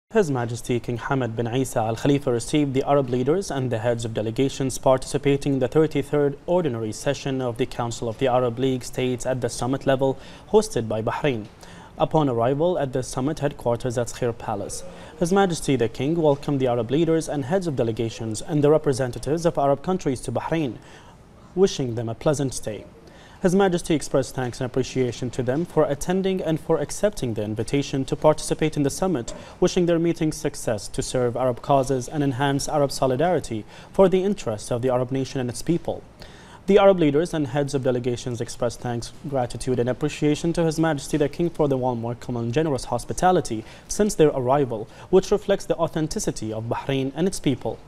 His Majesty King Hamad bin Isa Al Khalifa received the Arab leaders and the heads of delegations participating in the 33rd Ordinary Session of the Council of the Arab League States at the summit level hosted by Bahrain. Upon arrival at the summit headquarters at Khair Palace, His Majesty the King welcomed the Arab leaders and heads of delegations and the representatives of Arab countries to Bahrain, wishing them a pleasant stay. His Majesty expressed thanks and appreciation to them for attending and for accepting the invitation to participate in the summit, wishing their meeting success to serve Arab causes and enhance Arab solidarity for the interests of the Arab nation and its people. The Arab leaders and heads of delegations expressed thanks, gratitude and appreciation to His Majesty the King for the warm welcome and generous hospitality since their arrival, which reflects the authenticity of Bahrain and its people.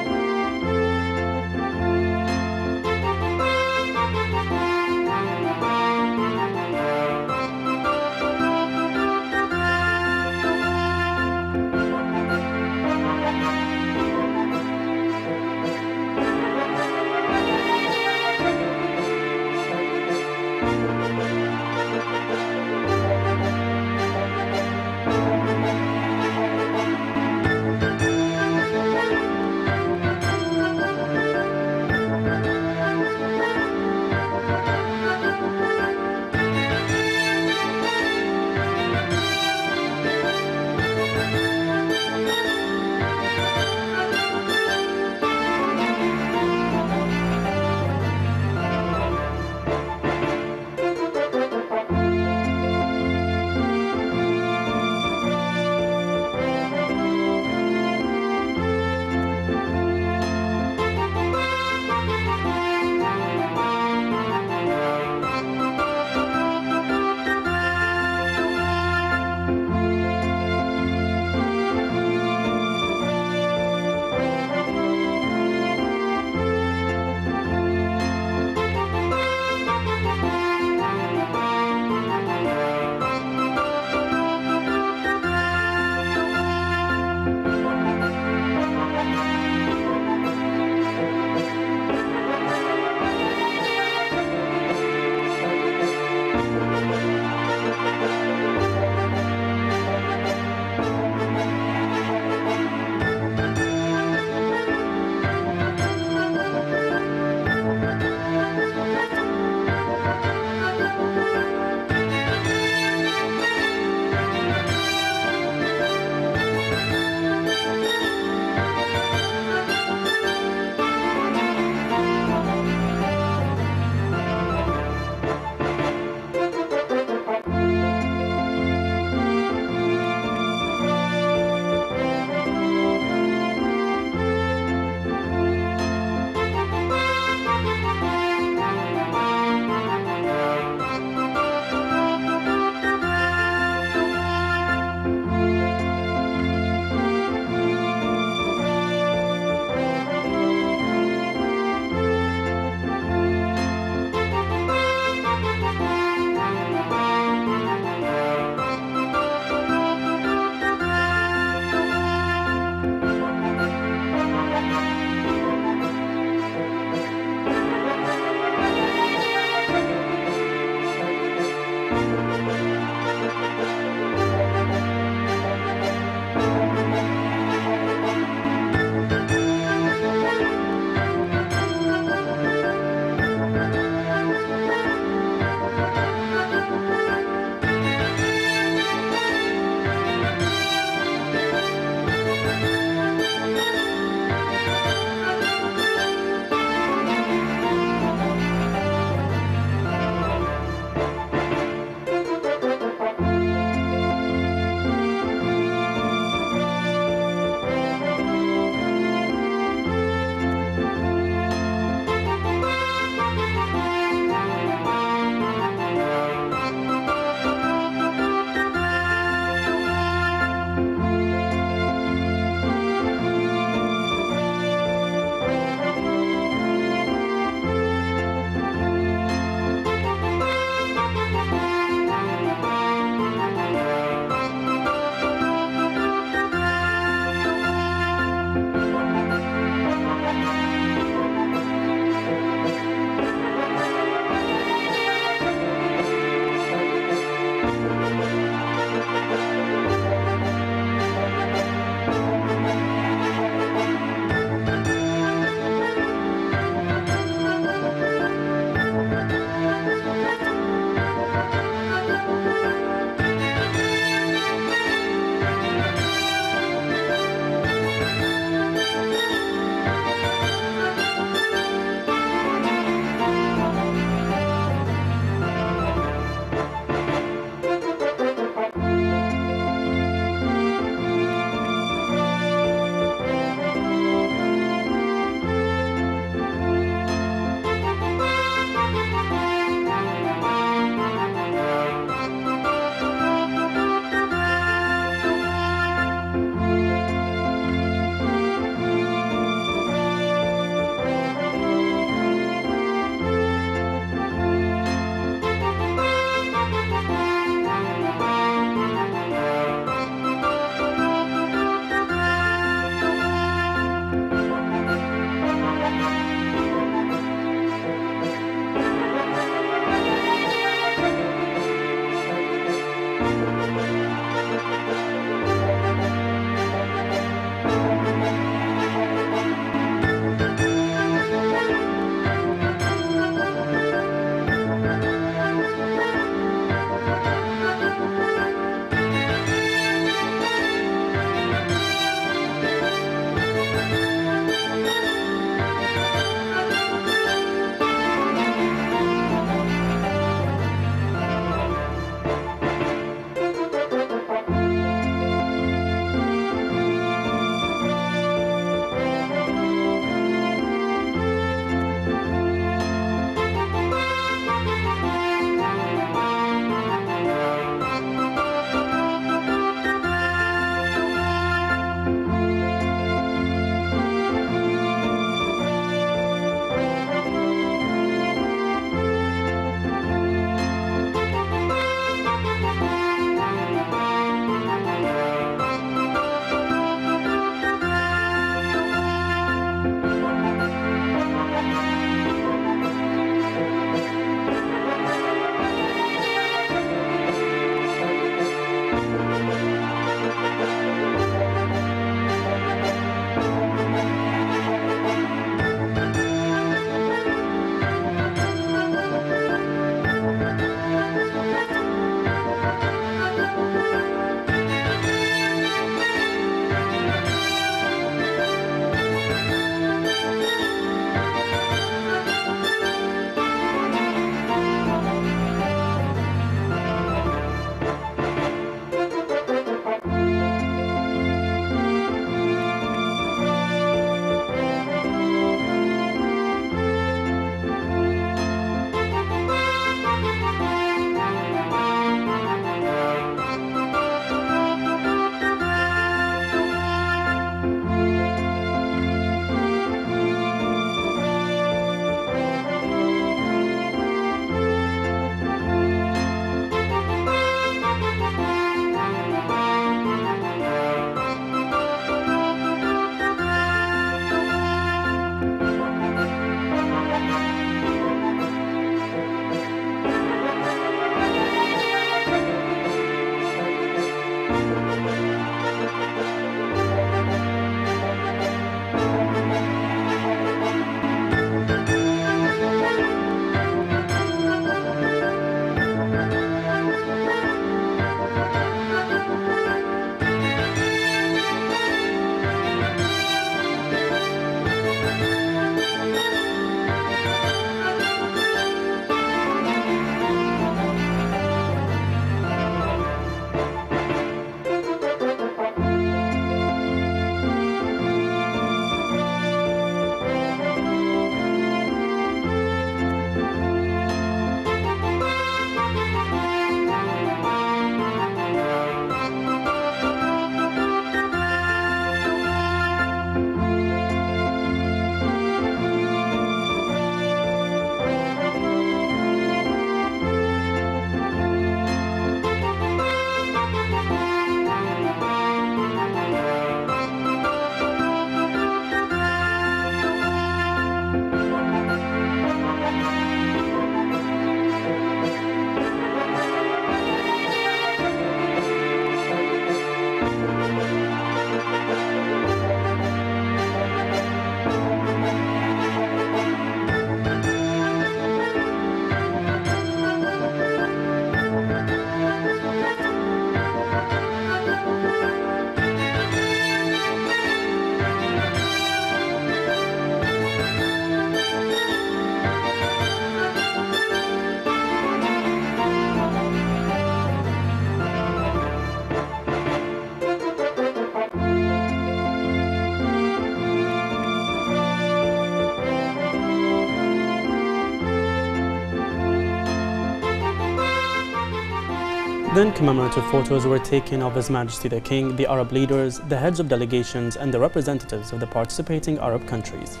Then commemorative photos were taken of His Majesty the King, the Arab leaders, the heads of delegations and the representatives of the participating Arab countries.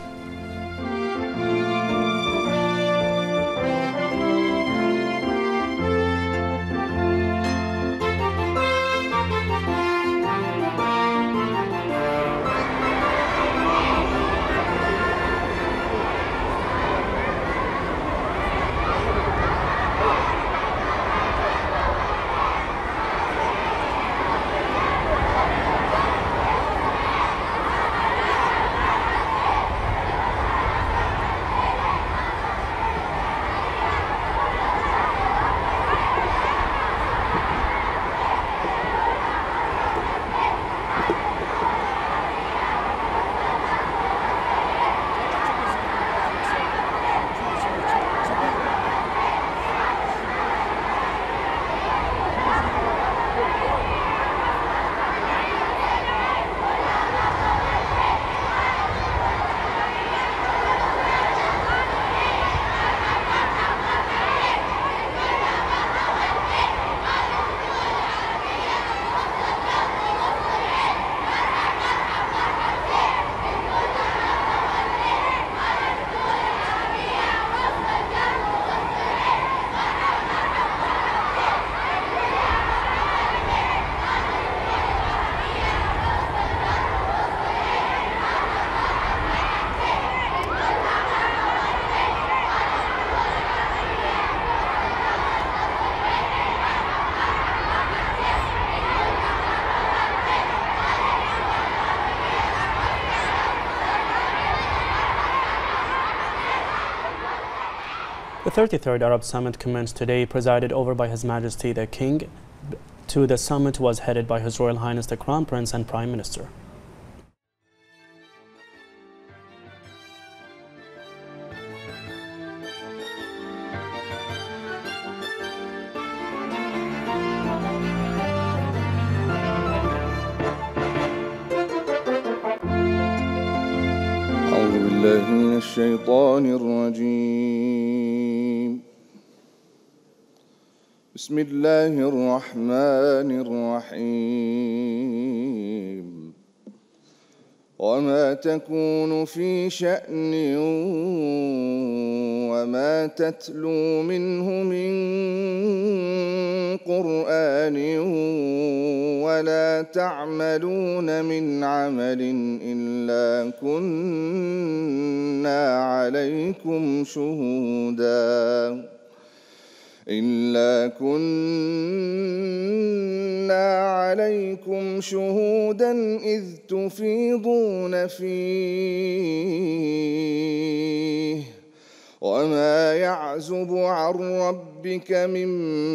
The 33rd Arab Summit commenced today, presided over by His Majesty the King. The summit was headed by His Royal Highness the Crown Prince and Prime Minister. أعوذ بالله من الشيطان الرجيم. بسم الله الرحمن الرحيم. وما تكون في شأن وما تتلو منه من قرآن ولا تعملون من عمل إلا كنا عليكم شهودا إذ تفيضون فيه وما يعزب عن ربك من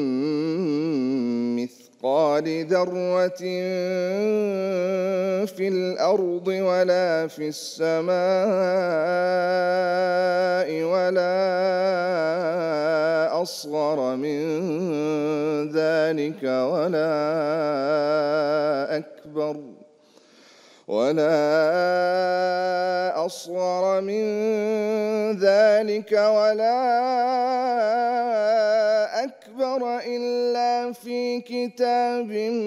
مثقال ذرة في الأرض ولا في السماء ولا أصغر من ذلك ولا أصغر من ذلك ولا أكبر إلا في كتاب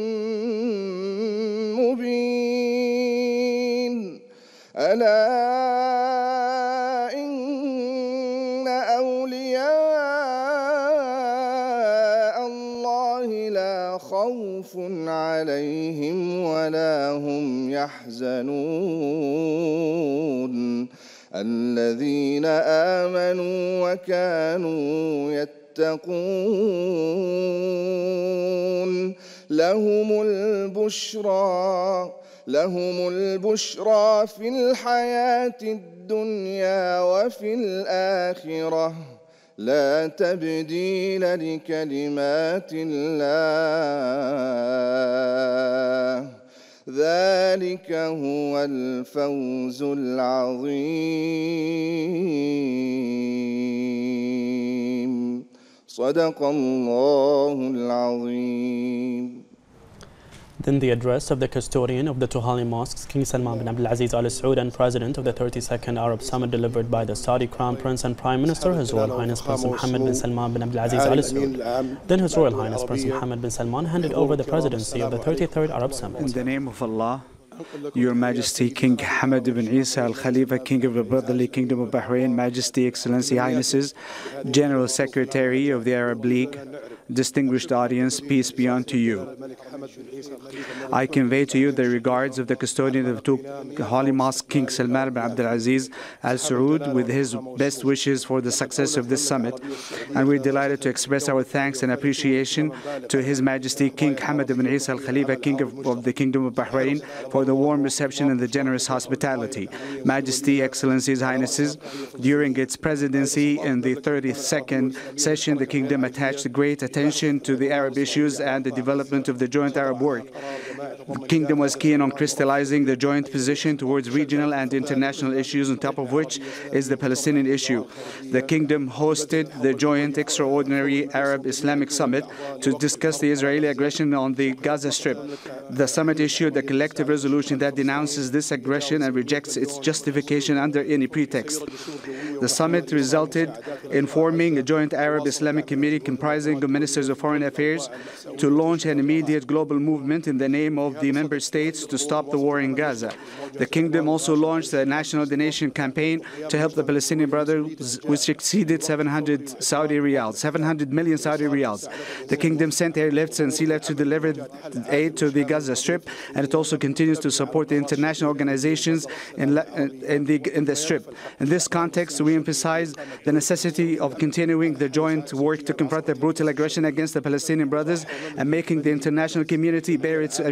مبين. ألا إن أولياء الله لا خوف عليهم ولا هم يحزنون الذين آمنوا وكانوا يتقون لهم البشرى في الحياة الدنيا وفي الآخرة لا تبديل لكلمات الله ذلك هو الفوز العظيم. صدق الله العظيم. Then the address of the custodian of the two holy mosques, King Salman bin Abdulaziz Al Saud, and President of the 32nd Arab Summit, delivered by the Saudi Crown Prince and Prime Minister, His Royal Highness Prince Mohammed bin Salman bin Abdulaziz Al Saud. Then His Royal Highness Prince Mohammed bin Salman handed over the presidency of the 33rd Arab Summit. In the name of Allah, Your Majesty King Hamad ibn Isa Al Khalifa, King of the Brotherly Kingdom of Bahrain, Majesty, Excellency, Highnesses, General Secretary of the Arab League, distinguished audience, peace be unto you. I convey to you the regards of the custodian of the two holy mosques, King Salman bin Abdulaziz Al Saud, with his best wishes for the success of this summit. And we're delighted to express our thanks and appreciation to His Majesty King Hamad ibn Isa Al Khalifa, King of the Kingdom of Bahrain, for the warm reception and the generous hospitality. Majesty, Excellencies, Highnesses, during its presidency in the 32nd session, the Kingdom attached great attention to the Arab issues and the development of the joint Arab work. The Kingdom was keen on crystallizing the joint position towards regional and international issues, on top of which is the Palestinian issue. The Kingdom hosted the joint extraordinary Arab-Islamic Summit to discuss the Israeli aggression on the Gaza Strip. The summit issued a collective resolution that denounces this aggression and rejects its justification under any pretext. The summit resulted in forming a joint Arab-Islamic committee comprising of Ministers of Foreign Affairs to launch an immediate global movement in the name of the member states to stop the war in Gaza. The Kingdom also launched a national donation campaign to help the Palestinian Brothers, which exceeded 700 million Saudi riyals. The Kingdom sent airlifts and sea lifts to deliver aid to the Gaza Strip, and it also continues to support the international organizations in the Strip. In this context, we emphasize the necessity of continuing the joint work to confront the brutal aggression against the Palestinian Brothers and making the international community bear its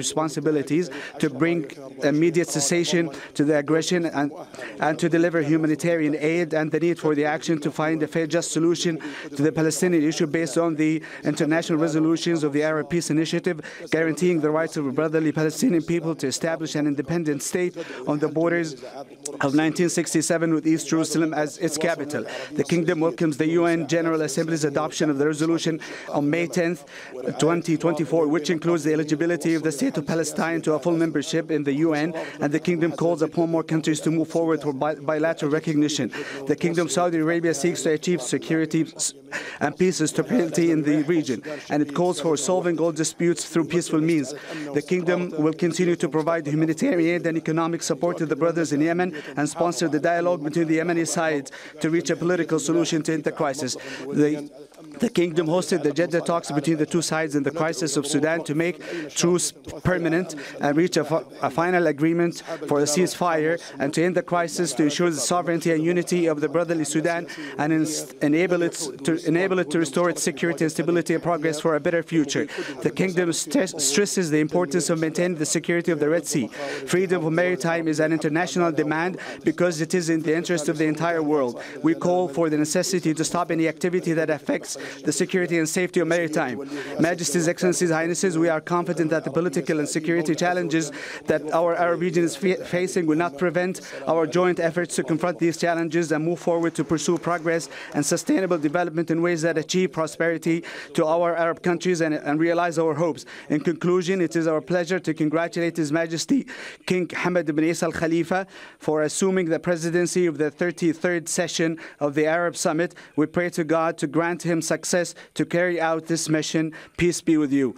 responsibilities to bring immediate cessation to the aggression and to deliver humanitarian aid, and the need for the action to find a fair, just solution to the Palestinian issue based on the international resolutions of the Arab Peace Initiative, guaranteeing the rights of a brotherly Palestinian people to establish an independent state on the borders of 1967 with East Jerusalem as its capital. The Kingdom welcomes the UN General Assembly's adoption of the resolution on May 10th, 2024, which includes the eligibility of the State of Palestine to a full membership in the UN, and the Kingdom calls upon more countries to move forward for bilateral recognition. The Kingdom of Saudi Arabia seeks to achieve security and peace and stability in the region, and it calls for solving all disputes through peaceful means. The Kingdom will continue to provide humanitarian aid and economic support to the brothers in Yemen and sponsor the dialogue between the Yemeni sides to reach a political solution to end the crisis. The Kingdom hosted the Jeddah talks between the two sides in the crisis of Sudan to make truce permanent and reach a final agreement for a ceasefire and to end the crisis, to ensure the sovereignty and unity of the brotherly Sudan and enable it to restore its security and stability and progress for a better future. The Kingdom stresses the importance of maintaining the security of the Red Sea. Freedom of maritime is an international demand because it is in the interest of the entire world. We call for the necessity to stop any activity that affects the security and safety of maritime. Majesties, Excellencies, Highnesses, we are confident that the political and security challenges that our Arab region is facing will not prevent our joint efforts to confront these challenges and move forward to pursue progress and sustainable development in ways that achieve prosperity to our Arab countries and realize our hopes. In conclusion, it is our pleasure to congratulate His Majesty King Hamad bin Isa Al Khalifa for assuming the presidency of the 33rd session of the Arab Summit. We pray to God to grant him success to carry out this mission. Peace be with you.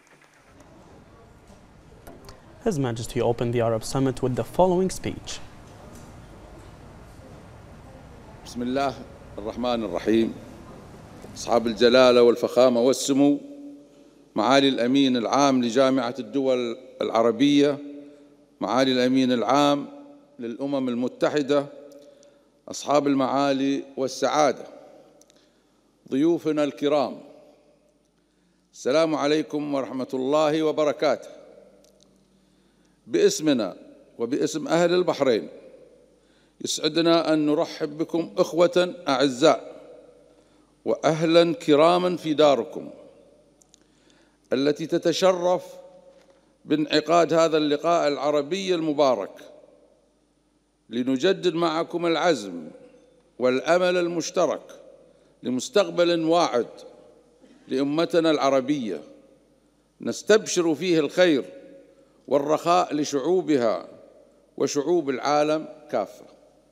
His Majesty opened the Arab Summit with the following speech. بسم الله الرحمن الرحيم. أصحاب الجلالة والفخامة والسمو، معالي الأمين العام لجامعة الدول العربية، معالي الأمين العام للأمم المتحدة، أصحاب المعالي والسعادة، ضيوفنا الكرام، السلام عليكم ورحمة الله وبركاته. باسمنا وباسم أهل البحرين يسعدنا أن نرحب بكم إخوة أعزاء وأهلا كراما في داركم التي تتشرف بانعقاد هذا اللقاء العربي المبارك، لنجدد معكم العزم والأمل المشترك لمستقبل واعد لأمتنا العربية نستبشر فيه الخير والرخاء لشعوبها وشعوب العالم كافة.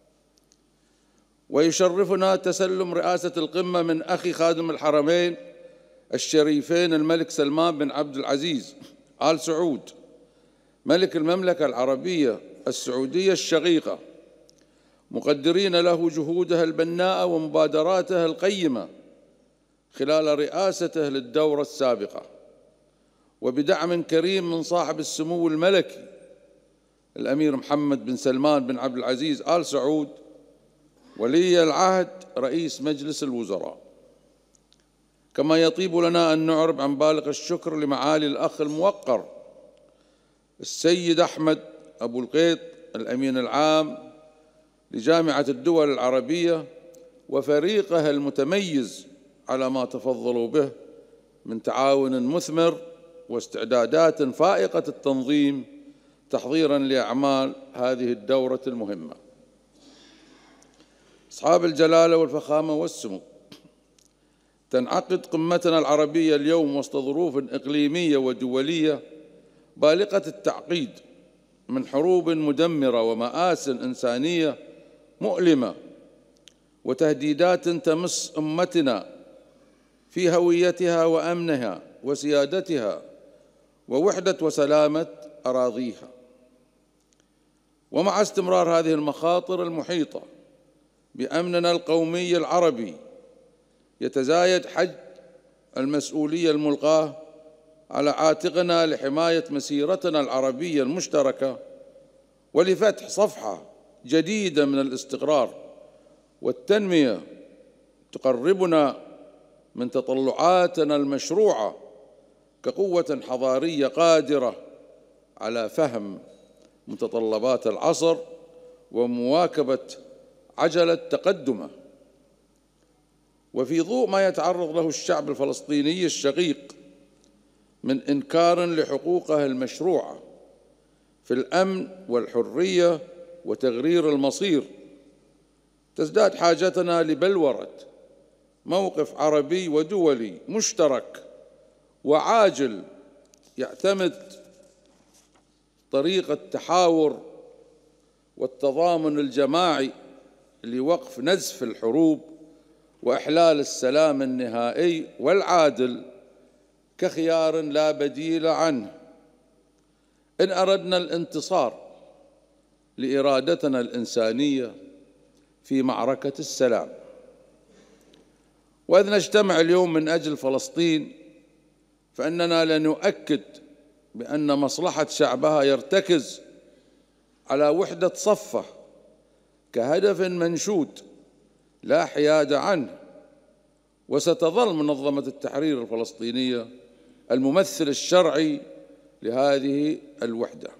ويشرفنا تسلم رئاسة القمة من أخي خادم الحرمين الشريفين الملك سلمان بن عبد العزيز آل سعود ملك المملكة العربية السعودية الشقيقة، مقدرين له جهوده البناءة ومبادراته القيمة خلال رئاسته للدورة السابقة، وبدعم كريم من صاحب السمو الملكي الأمير محمد بن سلمان بن عبد العزيز آل سعود ولي العهد رئيس مجلس الوزراء. كما يطيب لنا أن نعرب عن بالغ الشكر لمعالي الأخ الموقر السيد أحمد أبو القيط الأمين العام لجامعة الدول العربية وفريقها المتميز على ما تفضلوا به من تعاون مثمر واستعدادات فائقة التنظيم تحضيراً لأعمال هذه الدورة المهمة. أصحاب الجلالة والفخامة والسمو، تنعقد قمتنا العربية اليوم وسط ظروف إقليمية ودولية بالغة التعقيد من حروب مدمرة ومآسٍ إنسانية مؤلمة وتهديدات تمس أمتنا في هويتها وأمنها وسيادتها ووحدة وسلامة أراضيها. ومع استمرار هذه المخاطر المحيطة بأمننا القومي العربي يتزايد حجم المسؤولية الملقاة على عاتقنا لحماية مسيرتنا العربية المشتركة ولفتح صفحة جديدة من الاستقرار والتنمية تقربنا من تطلعاتنا المشروعة كقوة حضارية قادرة على فهم متطلبات العصر ومواكبة عجلة تقدمه. وفي ضوء ما يتعرض له الشعب الفلسطيني الشقيق من إنكار لحقوقه المشروعة في الأمن والحرية وتغيير المصير، تزداد حاجتنا لبلورة موقف عربي ودولي مشترك وعاجل يعتمد طريق التحاور والتضامن الجماعي لوقف نزف الحروب وإحلال السلام النهائي والعادل كخيار لا بديل عنه إن أردنا الانتصار لإرادتنا الإنسانية في معركة السلام. وإذ نجتمع اليوم من أجل فلسطين فإننا لنؤكد بأن مصلحة شعبها يرتكز على وحدة صفه كهدف منشود لا حياد عنه، وستظل منظمة التحرير الفلسطينية الممثل الشرعي لهذه الوحدة.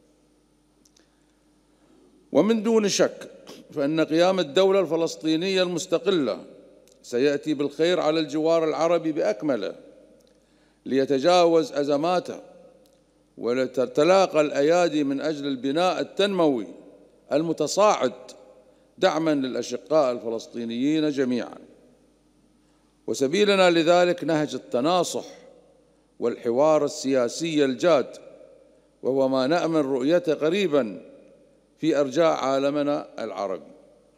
ومن دون شك فإن قيام الدولة الفلسطينية المستقلة سيأتي بالخير على الجوار العربي بأكمله ليتجاوز أزماته ولتتلاقى الأيادي من أجل البناء التنموي المتصاعد دعما للأشقاء الفلسطينيين جميعا. وسبيلنا لذلك نهج التناصح والحوار السياسي الجاد، وهو ما نأمل رؤيته قريبا في أرجاء عالمنا العربي.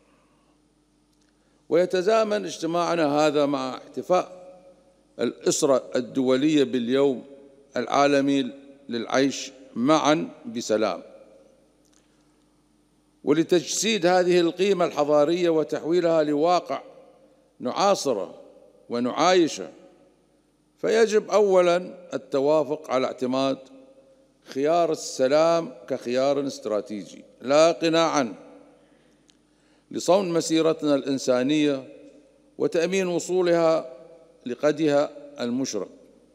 ويتزامن اجتماعنا هذا مع احتفاء الأسرة الدولية باليوم العالمي للعيش معا بسلام، ولتجسيد هذه القيمة الحضارية وتحويلها لواقع نعاصره ونعايشه. فيجب أولا التوافق على اعتماد خيار السلام كخيار استراتيجي لا غنى عنه لصون مسيرتنا الإنسانية وتأمين وصولها لقدها المشرق.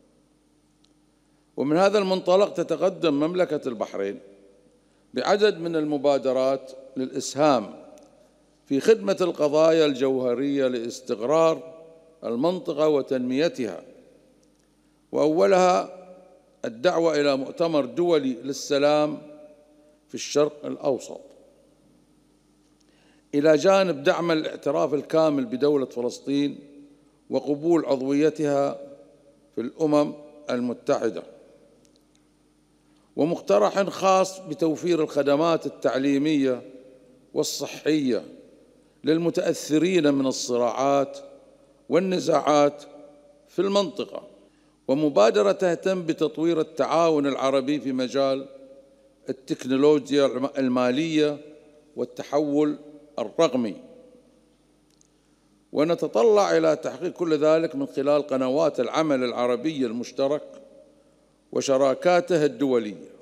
ومن هذا المنطلق تتقدم مملكة البحرين بعدد من المبادرات للإسهام في خدمة القضايا الجوهرية لاستقرار المنطقة وتنميتها، وأولها الدعوة إلى مؤتمر دولي للسلام في الشرق الأوسط، إلى جانب دعم الاعتراف الكامل بدولة فلسطين وقبول عضويتها في الأمم المتحدة، ومقترح خاص بتوفير الخدمات التعليمية والصحية للمتأثرين من الصراعات والنزاعات في المنطقة، ومبادرة تهتم بتطوير التعاون العربي في مجال التكنولوجيا المالية والتحول الرقمي. ونتطلع إلى تحقيق كل ذلك من خلال قنوات العمل العربي المشترك وشراكاته الدولية.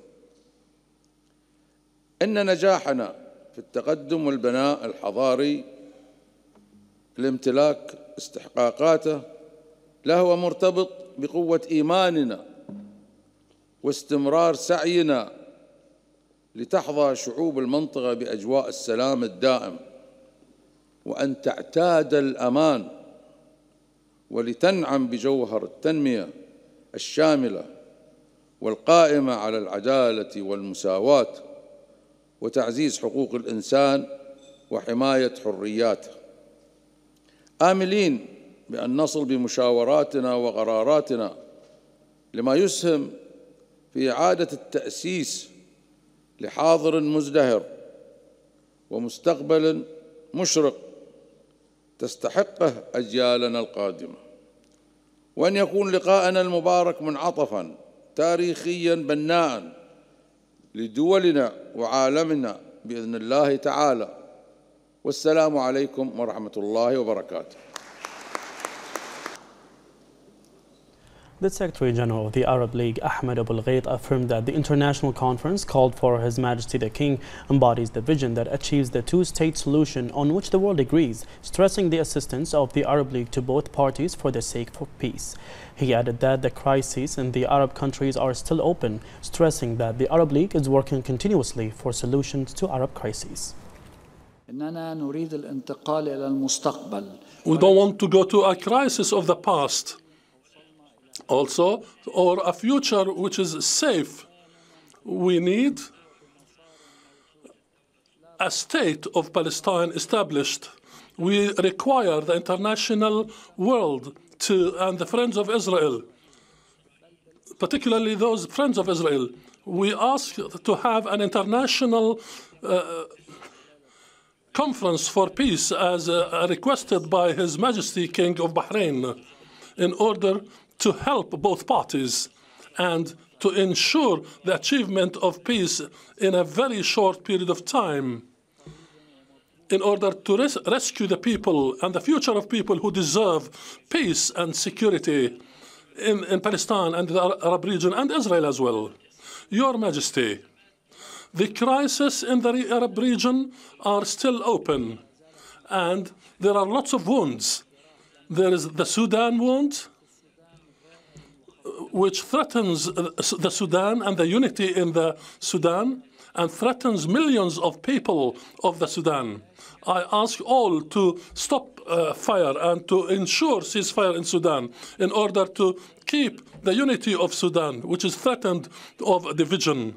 إن نجاحنا في التقدم والبناء الحضاري لامتلاك استحقاقاته له مرتبط بقوة إيماننا واستمرار سعينا لتحظى شعوب المنطقة بأجواء السلام الدائم وأن تعتاد الأمان ولتنعم بجوهر التنمية الشاملة والقائمة على العدالة والمساواة وتعزيز حقوق الإنسان وحماية حرياته، آملين بأن نصل بمشاوراتنا وقراراتنا لما يسهم في إعادة التأسيس لحاضر مزدهر ومستقبل مشرق تستحقه أجيالنا القادمة، وأن يكون لقاءنا المبارك منعطفاً تاريخياً بناءً لدولنا وعالمنا بإذن الله تعالى. والسلام عليكم ورحمة الله وبركاته. The Secretary General of the Arab League, Ahmed Abul Ghait, affirmed that the international conference called for His Majesty the King embodies the vision that achieves the two-state solution on which the world agrees, stressing the assistance of the Arab League to both parties for the sake of peace. He added that the crises in the Arab countries are still open, stressing that the Arab League is working continuously for solutions to Arab crises. We don't want to go to a crisis of the past also, or a future which is safe. We need a state of Palestine established. We require the international world and the friends of Israel, particularly those friends of Israel. We ask to have an international conference for peace as requested by His Majesty King of Bahrain in order to help both parties and to ensure the achievement of peace in a very short period of time in order to rescue the people and the future of people who deserve peace and security in Palestine and the Arab region and Israel as well. Your Majesty, the crises in the Arab region are still open and there are lots of wounds. There is the Sudan wound, which threatens the Sudan and the unity in the Sudan and threatens millions of people of the Sudan. I ask all to stop fire and to ensure ceasefire in Sudan in order to keep the unity of Sudan, which is threatened of division.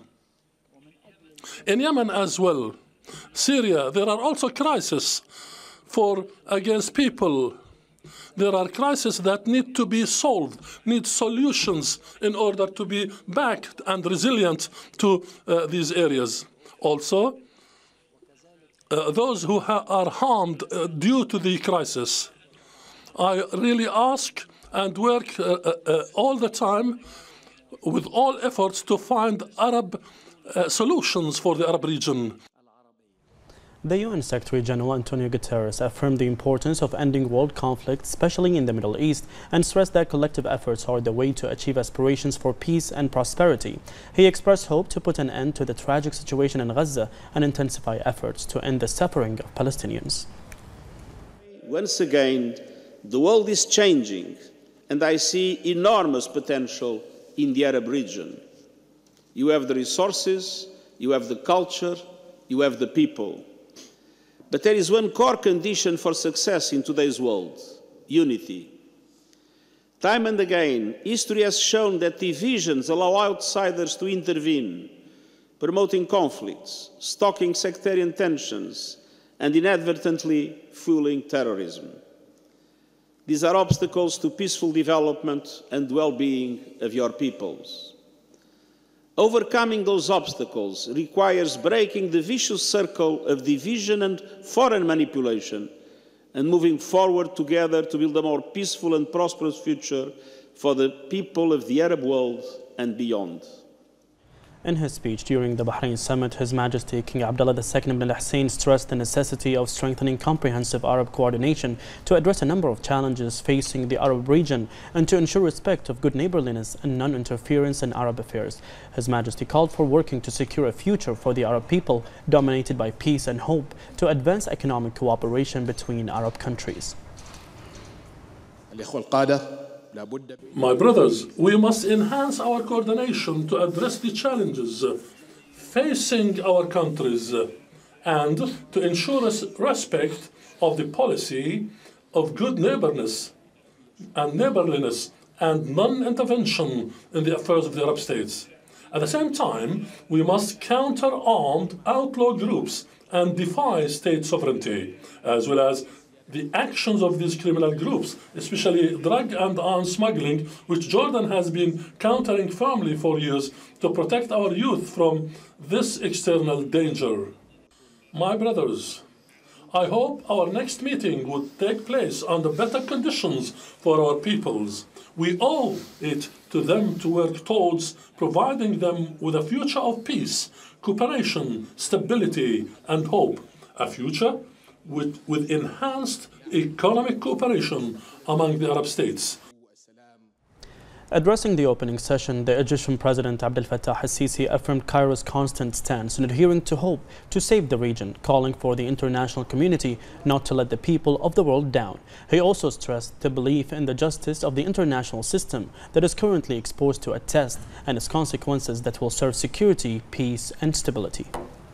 In Yemen as well, Syria, there are also crises against people. There are crises that need to be solved, need solutions in order to be backed and resilient to these areas. Also, those who are harmed due to the crisis. I really ask and work all the time with all efforts to find Arab solutions for the Arab region. The UN Secretary General Antonio Guterres affirmed the importance of ending world conflict, especially in the Middle East, and stressed that collective efforts are the way to achieve aspirations for peace and prosperity. He expressed hope to put an end to the tragic situation in Gaza and intensify efforts to end the suffering of Palestinians. Once again, the world is changing, and I see enormous potential in the Arab region. You have the resources, you have the culture, you have the people. But there is one core condition for success in today's world: unity. Time and again, history has shown that divisions allow outsiders to intervene, promoting conflicts, stoking sectarian tensions, and inadvertently fueling terrorism. These are obstacles to peaceful development and well-being of your peoples. Overcoming those obstacles requires breaking the vicious circle of division and foreign manipulation and moving forward together to build a more peaceful and prosperous future for the people of the Arab world and beyond. In his speech during the Bahrain summit, His Majesty King Abdullah II ibn al-Hussein stressed the necessity of strengthening comprehensive Arab coordination to address a number of challenges facing the Arab region and to ensure respect of good neighborliness and non-interference in Arab affairs. His Majesty called for working to secure a future for the Arab people dominated by peace and hope to advance economic cooperation between Arab countries. My brothers, we must enhance our coordination to address the challenges facing our countries and to ensure respect of the policy of good neighborliness and non-intervention in the affairs of the Arab states. At the same time, we must counter armed outlaw groups and defy state sovereignty, as well as the actions of these criminal groups, especially drug and arms smuggling, which Jordan has been countering firmly for years to protect our youth from this external danger. My brothers, I hope our next meeting would take place under better conditions for our peoples. We owe it to them to work towards providing them with a future of peace, cooperation, stability, and hope, a future with enhanced economic cooperation among the Arab states. Addressing the opening session, the Egyptian President Abdel Fattah al-Sisi affirmed Cairo's constant stance in adhering to hope to save the region, calling for the international community not to let the people of the world down. He also stressed the belief in the justice of the international system that is currently exposed to a test and its consequences that will serve security, peace and stability.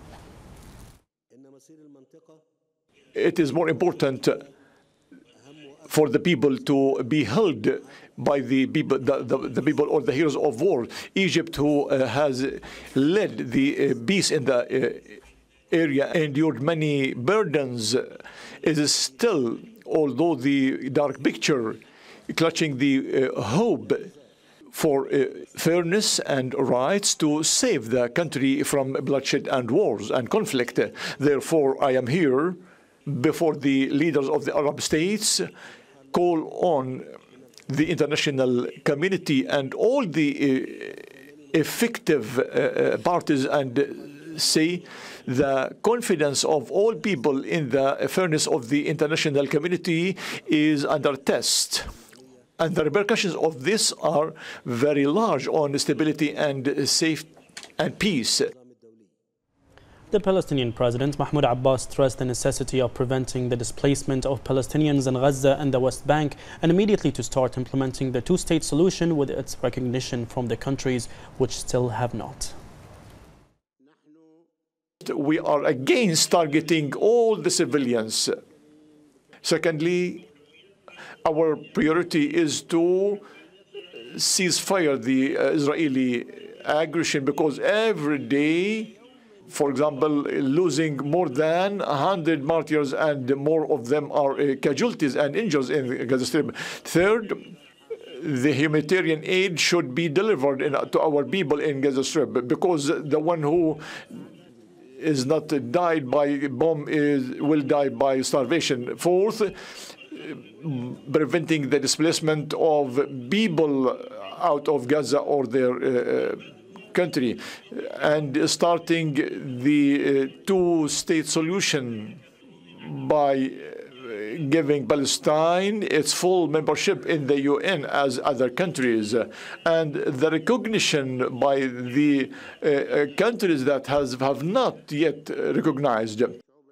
It is more important for the people to be held by the people, the people or the heroes of war. Egypt, who has led the peace in the area, endured many burdens, is still, although the dark picture, clutching the hope for fairness and rights to save the country from bloodshed and wars and conflict. Therefore, I am here before the leaders of the Arab states, call on the international community and all the effective parties and say the confidence of all people in the fairness of the international community is under test. And the repercussions of this are very large on stability and safety and peace. The Palestinian President Mahmoud Abbas stressed the necessity of preventing the displacement of Palestinians in Gaza and the West Bank and immediately to start implementing the two-state solution with its recognition from the countries which still have not. We are against targeting all the civilians. Secondly, our priority is to cease fire the Israeli aggression, because every day, for example, losing more than 100 martyrs and more of them are casualties and injuries in Gaza Strip. Third, the humanitarian aid should be delivered to our people in Gaza Strip, because the one who is not died by bomb will die by starvation. Fourth, preventing the displacement of people out of Gaza or their country, and starting the two-state solution by giving Palestine its full membership in the UN as other countries, and the recognition by the countries that have not yet recognized.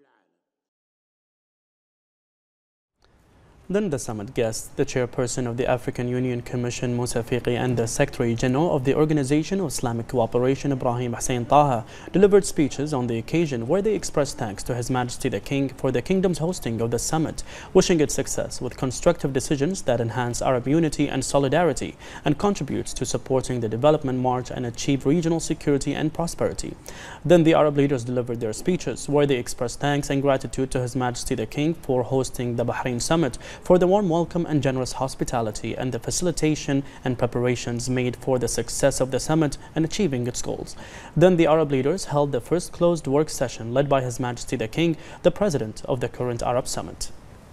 Then the summit guests, the chairperson of the African Union Commission, Moussa Faki, and the Secretary General of the Organization of Islamic Cooperation, Ibrahim Hussein Taha, delivered speeches on the occasion where they expressed thanks to His Majesty the King for the Kingdom's hosting of the summit, wishing it success with constructive decisions that enhance Arab unity and solidarity and contributes to supporting the development march and achieve regional security and prosperity. Then the Arab leaders delivered their speeches where they expressed thanks and gratitude to His Majesty the King for hosting the Bahrain summit, for the warm welcome and generous hospitality and the facilitation and preparations made for the success of the summit and achieving its goals. Then the Arab leaders held the first closed work session led by His Majesty the King, the president of the current Arab Summit.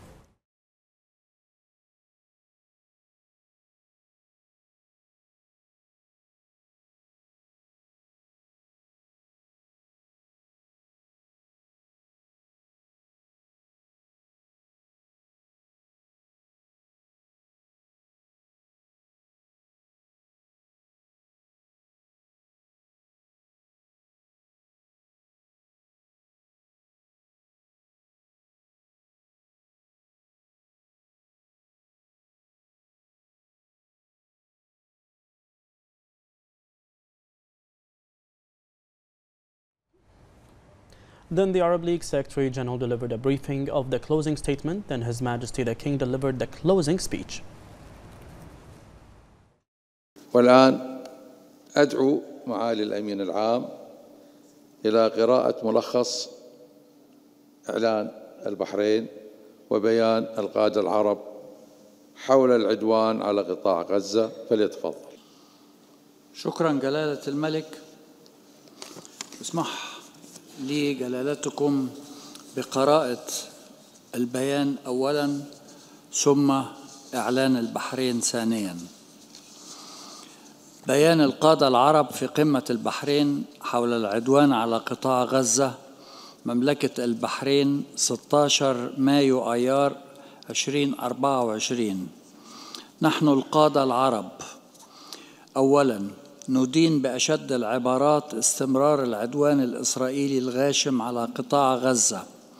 Then the Arab League Secretary General delivered a briefing of the closing statement. Then His Majesty the King delivered the closing speech. والآن أدعو معالي الأمين العام إلى قراءة ملخص إعلان البحرين وبيان القادة العرب حول العدوان على قطاع غزة، فليتفضل. شكرا جلالة الملك. اسمح لي جلالتكم بقراءة البيان أولا ثم إعلان البحرين ثانيا. بيان القادة العرب في قمة البحرين حول العدوان على قطاع غزة، مملكة البحرين، 16 مايو أيار 2024. نحن القادة العرب أولاً، ندين بأشد العبارات استمرار العدوان الإسرائيلي الغاشم على قطاع غزة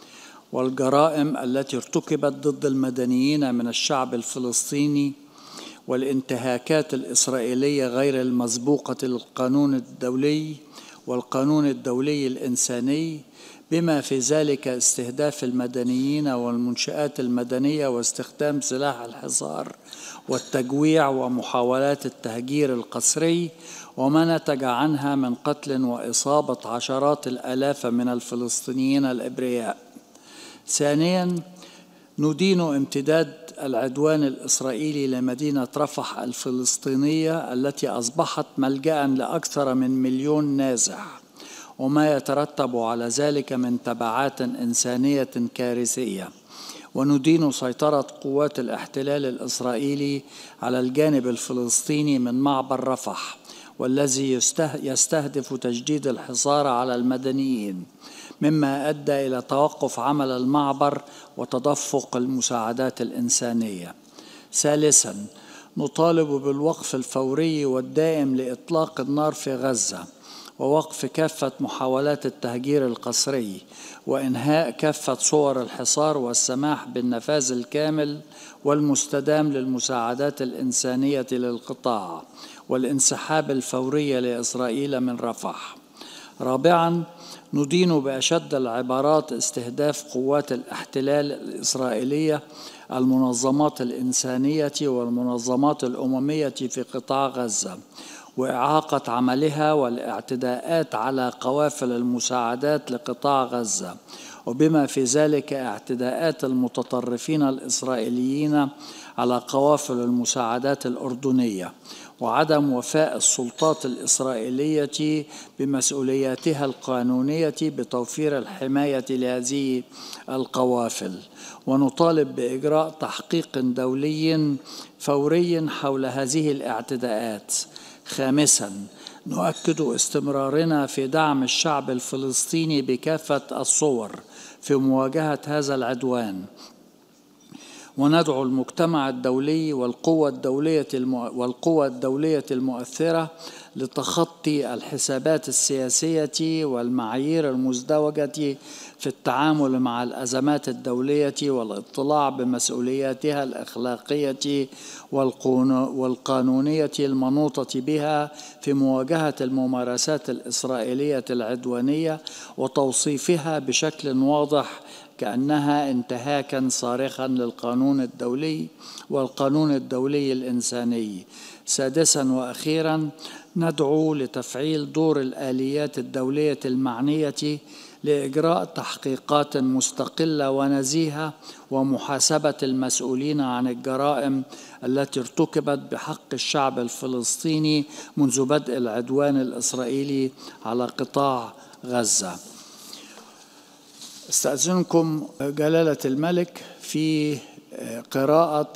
والجرائم التي ارتكبت ضد المدنيين من الشعب الفلسطيني والانتهاكات الإسرائيلية غير المسبوقة للقانون الدولي والقانون الدولي الإنساني، بما في ذلك استهداف المدنيين والمنشآت المدنية واستخدام سلاح الحصار والتجويع ومحاولات التهجير القسري وما نتج عنها من قتل وإصابة عشرات الآلاف من الفلسطينيين الأبرياء. ثانياً، ندين امتداد العدوان الإسرائيلي لمدينة رفح الفلسطينية التي أصبحت ملجأ لأكثر من 1,000,000 نازح، وما يترتب على ذلك من تبعات إنسانية كارثية. وندين سيطرة قوات الاحتلال الإسرائيلي على الجانب الفلسطيني من معبر رفح، والذي يستهدف تجديد الحصار على المدنيين، مما أدى إلى توقف عمل المعبر وتدفق المساعدات الإنسانية. ثالثاً، نطالب بالوقف الفوري والدائم لإطلاق النار في غزة، ووقف كافة محاولات التهجير القسري، وإنهاء كافة صور الحصار، والسماح بالنفاذ الكامل والمستدام للمساعدات الإنسانية للقطاع، والانسحاب الفوري لإسرائيل من رفح. رابعاً، ندين بأشد العبارات استهداف قوات الاحتلال الإسرائيلية المنظمات الإنسانية والمنظمات الأممية في قطاع غزة، وإعاقة عملها والاعتداءات على قوافل المساعدات لقطاع غزة، وبما في ذلك اعتداءات المتطرفين الإسرائيليين على قوافل المساعدات الأردنية، وعدم وفاء السلطات الإسرائيلية بمسؤولياتها القانونية بتوفير الحماية لهذه القوافل. ونطالب بإجراء تحقيق دولي فوري حول هذه الاعتداءات. خامساً، نؤكد استمرارنا في دعم الشعب الفلسطيني بكافة الصور في مواجهة هذا العدوان، وندعو المجتمع الدولي والقوى الدولية المؤثرة لتخطي الحسابات السياسية والمعايير المزدوجة في التعامل مع الأزمات الدولية، والاطلاع بمسؤولياتها الأخلاقية والقانونية المنوطة بها في مواجهة الممارسات الإسرائيلية العدوانية، وتوصيفها بشكل واضح كأنها انتهاكاً صارخاً للقانون الدولي والقانون الدولي الإنساني. سادساً وأخيراً، ندعو لتفعيل دور الآليات الدولية المعنية لإجراء تحقيقات مستقلة ونزيهة ومحاسبة المسؤولين عن الجرائم التي ارتكبت بحق الشعب الفلسطيني منذ بدء العدوان الإسرائيلي على قطاع غزة. استأذنكم جلالة الملك في قراءة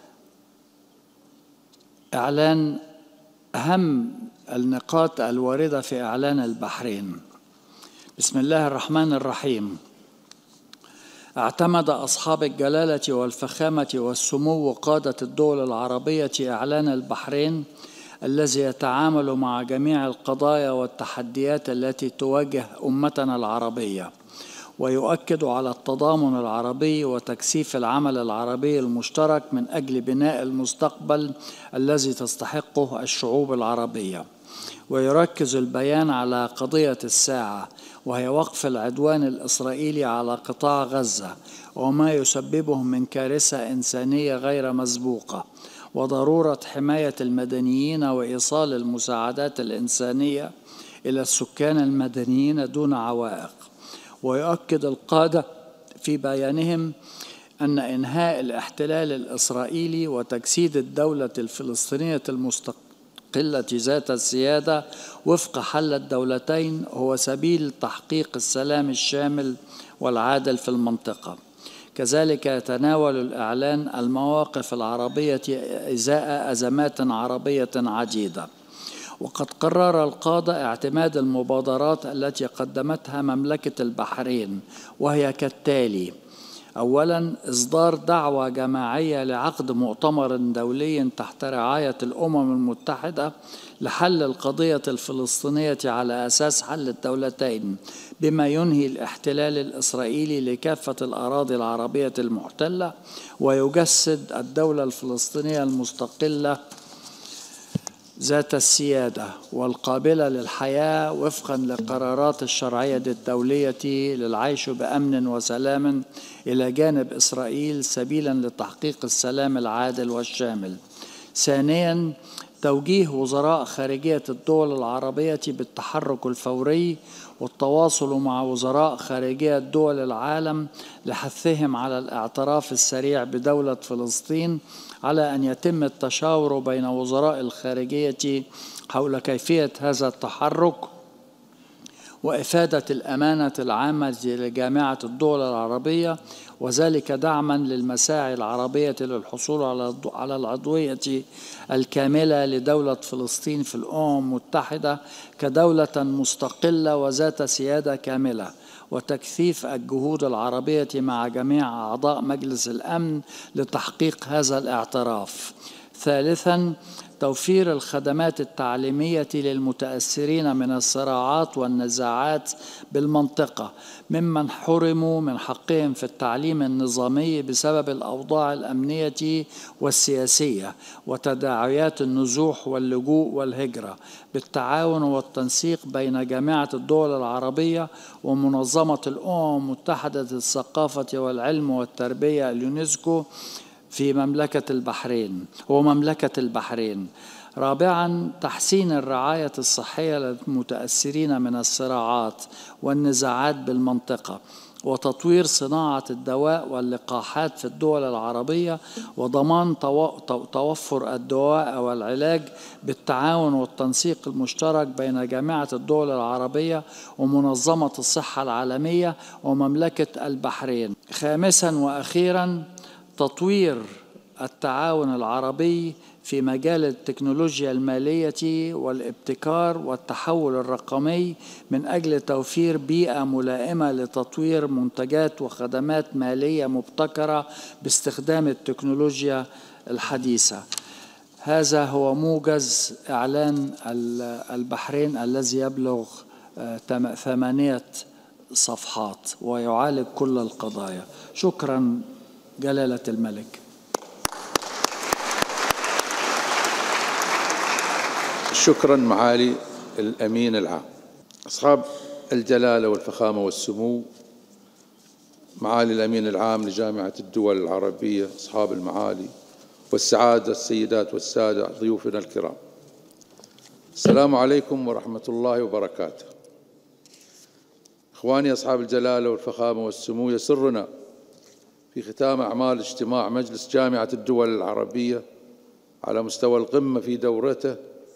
إعلان أهم النقاط الواردة في إعلان البحرين. بسم الله الرحمن الرحيم. اعتمد أصحاب الجلالة والفخامة والسمو قادة الدول العربية إعلان البحرين الذي يتعامل مع جميع القضايا والتحديات التي تواجه أمتنا العربية، ويؤكد على التضامن العربي وتكثيف العمل العربي المشترك من أجل بناء المستقبل الذي تستحقه الشعوب العربية. ويركز البيان على قضية الساعة، وهي وقف العدوان الإسرائيلي على قطاع غزة وما يسببه من كارثة إنسانية غير مسبوقة، وضرورة حماية المدنيين وإيصال المساعدات الإنسانية إلى السكان المدنيين دون عوائق. ويؤكد القادة في بيانهم أن إنهاء الاحتلال الإسرائيلي وتجسيد الدولة الفلسطينية المستقلة ذات السيادة وفق حل الدولتين هو سبيل تحقيق السلام الشامل والعادل في المنطقة. كذلك يتناول الإعلان المواقف العربية إزاء أزمات عربية عديدة. وقد قرر القادة اعتماد المبادرات التي قدمتها مملكة البحرين، وهي كالتالي: أولاً إصدار دعوة جماعية لعقد مؤتمر دولي تحت رعاية الأمم المتحدة لحل القضية الفلسطينية على أساس حل الدولتين، بما ينهي الاحتلال الإسرائيلي لكافة الأراضي العربية المحتلة ويجسد الدولة الفلسطينية المستقلة ذات السيادة والقابلة للحياة وفقا لقرارات الشرعية الدولية للعيش بأمن وسلام إلى جانب إسرائيل سبيلا لتحقيق السلام العادل والشامل. ثانيا، توجيه وزراء خارجية الدول العربية بالتحرك الفوري والتواصل مع وزراء خارجية دول العالم لحثهم على الاعتراف السريع بدولة فلسطين، على أن يتم التشاور بين وزراء الخارجية حول كيفية هذا التحرك وإفادة الأمانة العامة لجامعة الدول العربية، وذلك دعما للمساعي العربية للحصول على العضوية الكاملة لدولة فلسطين في الأمم المتحدة كدولة مستقلة وذات سيادة كاملة، وتكثيف الجهود العربية مع جميع أعضاء مجلس الأمن لتحقيق هذا الاعتراف. ثالثاً، توفير الخدمات التعليمية للمتأثرين من الصراعات والنزاعات بالمنطقة ممن حرموا من حقهم في التعليم النظامي بسبب الأوضاع الأمنية والسياسية وتداعيات النزوح واللجوء والهجرة، بالتعاون والتنسيق بين جامعة الدول العربية ومنظمة الأمم المتحدة للثقافة والعلم والتربية اليونسكو في مملكة البحرين. رابعاً، تحسين الرعاية الصحية للمتأثرين من الصراعات والنزاعات بالمنطقة، وتطوير صناعة الدواء واللقاحات في الدول العربية، وضمان توفر الدواء والعلاج بالتعاون والتنسيق المشترك بين جامعة الدول العربية ومنظمة الصحة العالمية ومملكة البحرين. خامساً وأخيراً، تطوير التعاون العربي في مجال التكنولوجيا المالية والابتكار والتحول الرقمي من أجل توفير بيئة ملائمة لتطوير منتجات وخدمات مالية مبتكرة باستخدام التكنولوجيا الحديثة. هذا هو موجز إعلان البحرين الذي يبلغ 8 صفحات ويعالج كل القضايا. شكرا جلالة الملك. شكرا معالي الأمين العام. أصحاب الجلالة والفخامة والسمو، معالي الأمين العام لجامعة الدول العربية، أصحاب المعالي والسعادة السيدات والسادة ضيوفنا الكرام، السلام عليكم ورحمة الله وبركاته. إخواني أصحاب الجلالة والفخامة والسمو، يسرنا في ختام أعمال اجتماع مجلس جامعة الدول العربية على مستوى القمة في دورته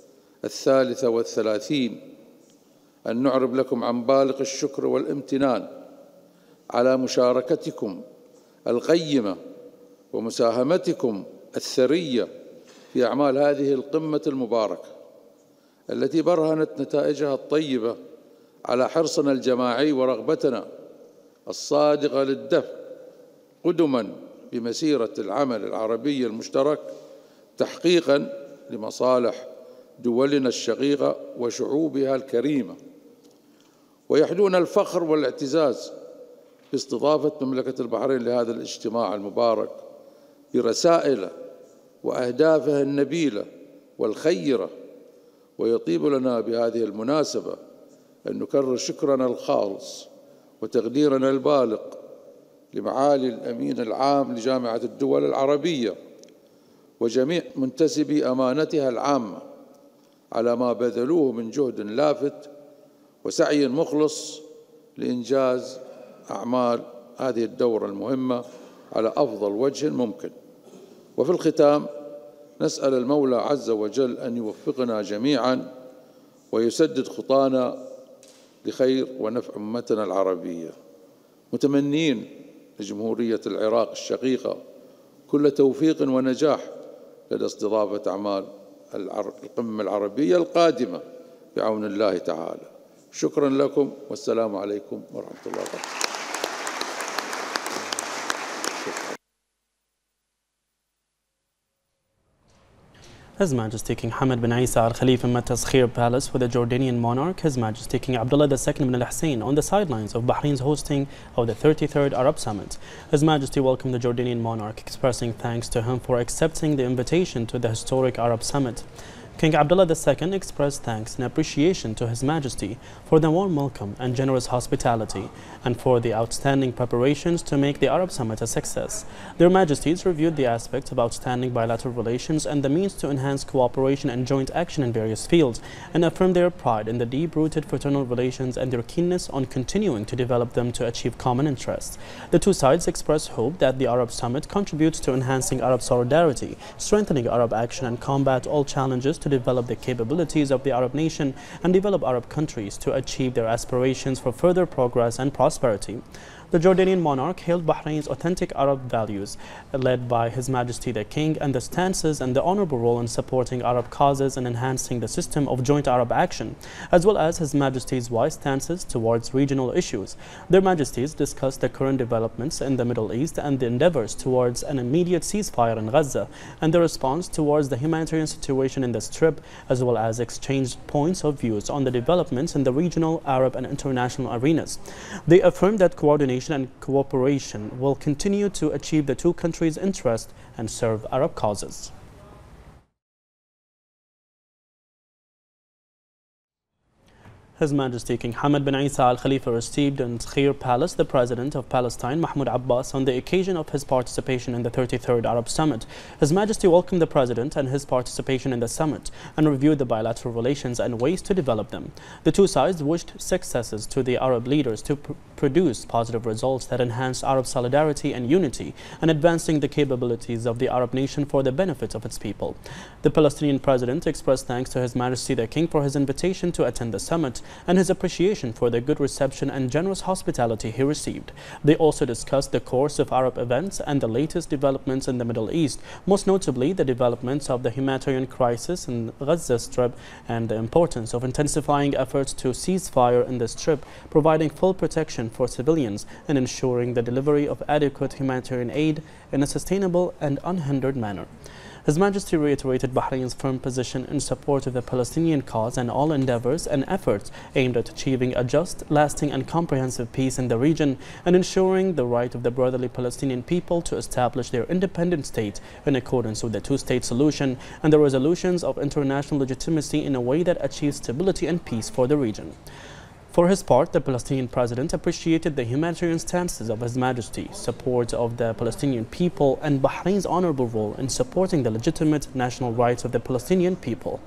33 أن نعرب لكم عن بالغ الشكر والامتنان على مشاركتكم القيمة ومساهمتكم الثرية في أعمال هذه القمة المباركة التي برهنت نتائجها الطيبة على حرصنا الجماعي ورغبتنا الصادقة للدفع قدما بمسيرة العمل العربي المشترك تحقيقا لمصالح دولنا الشقيقة وشعوبها الكريمة. ويحدون الفخر والاعتزاز باستضافة مملكة البحرين لهذا الاجتماع المبارك برسائله وأهدافه النبيلة والخيرة. ويطيب لنا بهذه المناسبة أن نكرر شكرنا الخالص وتقديرنا البالغ لمعالي الأمين العام لجامعة الدول العربية وجميع منتسبي أمانتها العامة على ما بذلوه من جهد لافت وسعي مخلص لإنجاز أعمال هذه الدورة المهمة على أفضل وجه ممكن. وفي الختام نسأل المولى عز وجل أن يوفقنا جميعا ويسدد خطانا لخير ونفع أمتنا العربية، متمنين لجمهورية العراق الشقيقة كل توفيق ونجاح لدى استضافة أعمال القمة العربية القادمة بعون الله تعالى. شكرا لكم والسلام عليكم ورحمة الله وبركاته. His Majesty King Hamad bin Isa Al Khalifa met Taskhir Palace with the Jordanian monarch, His Majesty King Abdullah II bin Al Hussein, on the sidelines of Bahrain's hosting of the 33rd Arab Summit. His Majesty welcomed the Jordanian monarch, expressing thanks to him for accepting the invitation to the historic Arab Summit. King Abdullah II expressed thanks and appreciation to His Majesty for the warm welcome and generous hospitality, and for the outstanding preparations to make the Arab Summit a success. Their Majesties reviewed the aspects of outstanding bilateral relations and the means to enhance cooperation and joint action in various fields, and affirmed their pride in the deep-rooted fraternal relations and their keenness on continuing to develop them to achieve common interests. The two sides expressed hope that the Arab Summit contributes to enhancing Arab solidarity, strengthening Arab action, and combat all challenges to develop the capabilities of the Arab nation and develop Arab countries to achieve their aspirations for further progress and prosperity. The Jordanian monarch hailed Bahrain's authentic Arab values, led by His Majesty the King, and the stances and the honorable role in supporting Arab causes and enhancing the system of joint Arab action, as well as His Majesty's wise stances towards regional issues. Their Majesties discussed the current developments in the Middle East and the endeavors towards an immediate ceasefire in Gaza, and the response towards the humanitarian situation in the Strip, as well as exchanged points of views on the developments in the regional, Arab, and international arenas. They affirmed that coordination and cooperation will continue to achieve the two countries' interests and serve Arab causes. His Majesty King Hamad bin Isa Al Khalifa received in Taskhir Palace the President of Palestine, Mahmoud Abbas, on the occasion of his participation in the 33rd Arab Summit. His Majesty welcomed the President and his participation in the summit and reviewed the bilateral relations and ways to develop them. The two sides wished successes to the Arab leaders to produce positive results that enhance Arab solidarity and unity, and advancing the capabilities of the Arab nation for the benefit of its people. The Palestinian President expressed thanks to His Majesty the King for his invitation to attend the summit and his appreciation for the good reception and generous hospitality he received. They also discussed the course of Arab events and the latest developments in the Middle East, most notably the developments of the humanitarian crisis in Gaza Strip and the importance of intensifying efforts to cease fire in the Strip, providing full protection for civilians and ensuring the delivery of adequate humanitarian aid in a sustainable and unhindered manner. His Majesty reiterated Bahrain's firm position in support of the Palestinian cause and all endeavors and efforts aimed at achieving a just, lasting and comprehensive peace in the region, and ensuring the right of the brotherly Palestinian people to establish their independent state in accordance with the two-state solution and the resolutions of international legitimacy in a way that achieves stability and peace for the region. For his part, the Palestinian President appreciated the humanitarian stances of His Majesty, support of the Palestinian people, and Bahrain's honorable role in supporting the legitimate national rights of the Palestinian people.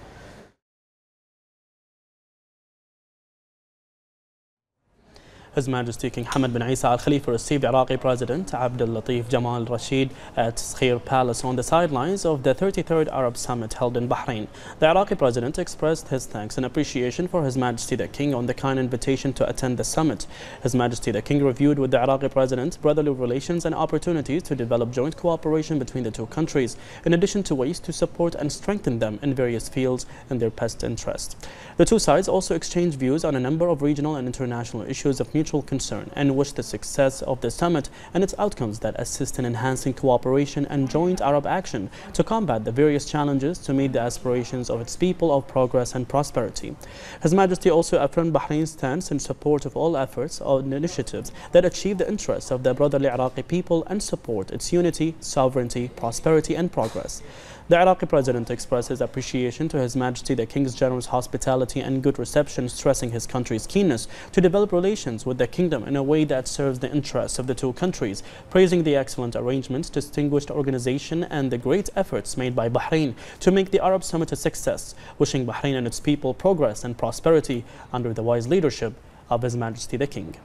His Majesty King Hamad bin Isa Al Khalifa received Iraqi President Abdul Latif Jamal Rashid at Taskhir Palace on the sidelines of the 33rd Arab Summit held in Bahrain. The Iraqi President expressed his thanks and appreciation for His Majesty the King on the kind invitation to attend the summit. His Majesty the King reviewed with the Iraqi President brotherly relations and opportunities to develop joint cooperation between the two countries, in addition to ways to support and strengthen them in various fields in their best interest. The two sides also exchanged views on a number of regional and international issues of mutual concern and wished the success of the summit and its outcomes that assist in enhancing cooperation and joint Arab action to combat the various challenges to meet the aspirations of its people of progress and prosperity. His Majesty also affirmed Bahrain's stance in support of all efforts and initiatives that achieve the interests of the brotherly Iraqi people and support its unity, sovereignty, prosperity and progress. The Iraqi President expressed his appreciation to His Majesty the King's generous hospitality and good reception, stressing his country's keenness to develop relations with the kingdom in a way that serves the interests of the two countries, praising the excellent arrangements, distinguished organization and the great efforts made by Bahrain to make the Arab Summit a success, wishing Bahrain and its people progress and prosperity under the wise leadership of His Majesty the King.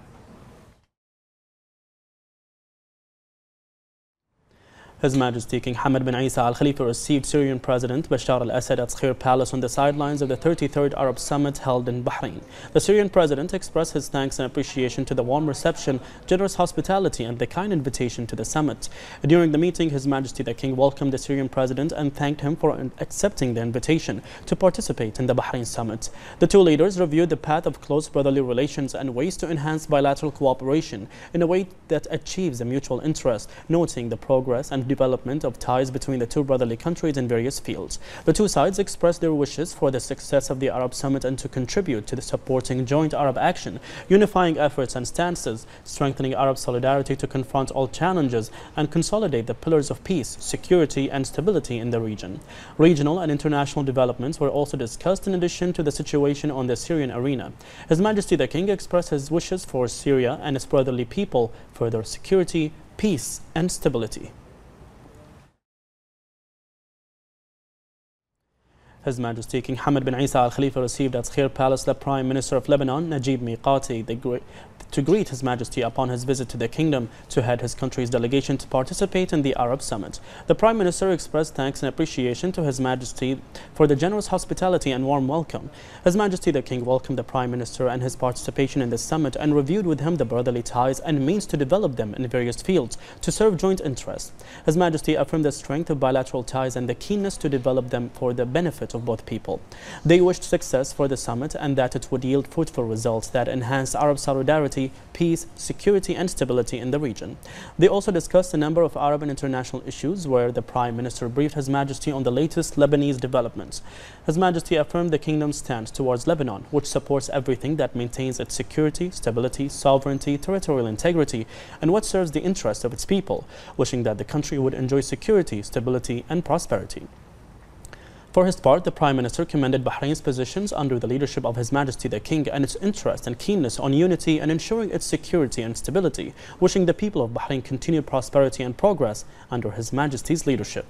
His Majesty King Hamad bin Isa Al Khalifa received Syrian President Bashar al-Assad at Taskhir Palace on the sidelines of the 33rd Arab Summit held in Bahrain. The Syrian President expressed his thanks and appreciation to the warm reception, generous hospitality and the kind invitation to the summit. During the meeting, His Majesty the King welcomed the Syrian President and thanked him for accepting the invitation to participate in the Bahrain Summit. The two leaders reviewed the path of close brotherly relations and ways to enhance bilateral cooperation in a way that achieves a mutual interest, noting the progress and development of ties between the two brotherly countries in various fields. The two sides expressed their wishes for the success of the Arab Summit and to contribute to the supporting joint Arab action, unifying efforts and stances, strengthening Arab solidarity to confront all challenges and consolidate the pillars of peace, security and stability in the region. Regional and international developments were also discussed in addition to the situation on the Syrian arena. His Majesty the King expressed his wishes for Syria and its brotherly people, further security, peace and stability. His Majesty King Hamad bin Isa Al Khalifa received at Khair Palace the Prime Minister of Lebanon, Najib Mikati, to greet His Majesty upon his visit to the kingdom to head his country's delegation to participate in the Arab Summit. The Prime Minister expressed thanks and appreciation to His Majesty for the generous hospitality and warm welcome. His Majesty the King welcomed the Prime Minister and his participation in the summit and reviewed with him the brotherly ties and means to develop them in various fields to serve joint interests. His Majesty affirmed the strength of bilateral ties and the keenness to develop them for the benefit of both people. They wished success for the summit and that it would yield fruitful results that enhance Arab solidarity, peace, security and stability in the region. They also discussed a number of Arab and international issues where the Prime Minister briefed His Majesty on the latest Lebanese developments. His Majesty affirmed the kingdom's stance towards Lebanon, which supports everything that maintains its security, stability, sovereignty, territorial integrity, and what serves the interests of its people, wishing that the country would enjoy security, stability and prosperity. For his part, the Prime Minister commended Bahrain's positions under the leadership of His Majesty the King and its interest and keenness on unity and ensuring its security and stability, wishing the people of Bahrain continued prosperity and progress under His Majesty's leadership.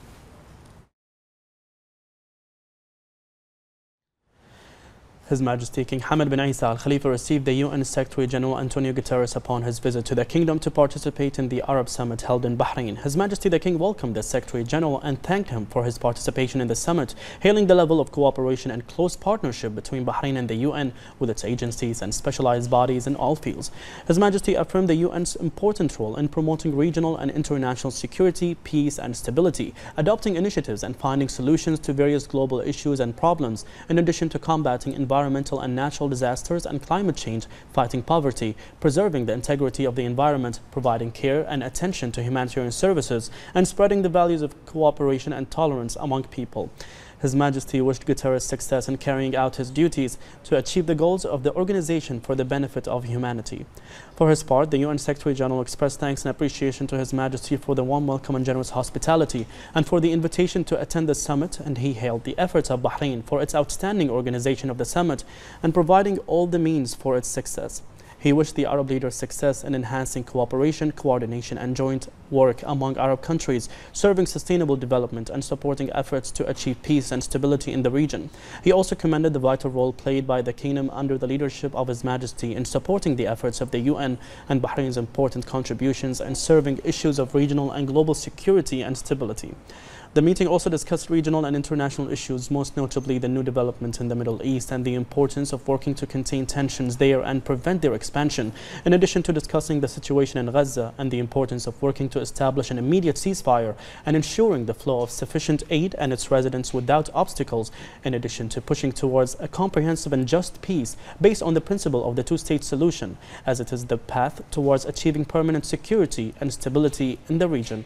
His Majesty King Hamad bin Isa Al Khalifa received the UN Secretary General Antonio Guterres upon his visit to the kingdom to participate in the Arab Summit held in Bahrain. His Majesty the King welcomed the Secretary General and thanked him for his participation in the summit, hailing the level of cooperation and close partnership between Bahrain and the UN with its agencies and specialized bodies in all fields. His Majesty affirmed the UN's important role in promoting regional and international security, peace and stability, adopting initiatives and finding solutions to various global issues and problems, in addition to combating environmental and natural disasters and climate change, fighting poverty, preserving the integrity of the environment, providing care and attention to humanitarian services, and spreading the values of cooperation and tolerance among people. His Majesty wished Guterres success in carrying out his duties to achieve the goals of the organization for the benefit of humanity. For his part, the UN Secretary General expressed thanks and appreciation to His Majesty for the warm welcome and generous hospitality and for the invitation to attend the summit, and he hailed the efforts of Bahrain for its outstanding organization of the summit and providing all the means for its success. He wished the Arab leaders success in enhancing cooperation, coordination and joint work among Arab countries, serving sustainable development and supporting efforts to achieve peace and stability in the region. He also commended the vital role played by the kingdom under the leadership of His Majesty in supporting the efforts of the UN and Bahrain's important contributions in serving issues of regional and global security and stability. The meeting also discussed regional and international issues, most notably the new development in the Middle East and the importance of working to contain tensions there and prevent their expansion, in addition to discussing the situation in Gaza and the importance of working to establish an immediate ceasefire and ensuring the flow of sufficient aid and its residents without obstacles, in addition to pushing towards a comprehensive and just peace based on the principle of the two-state solution, as it is the path towards achieving permanent security and stability in the region.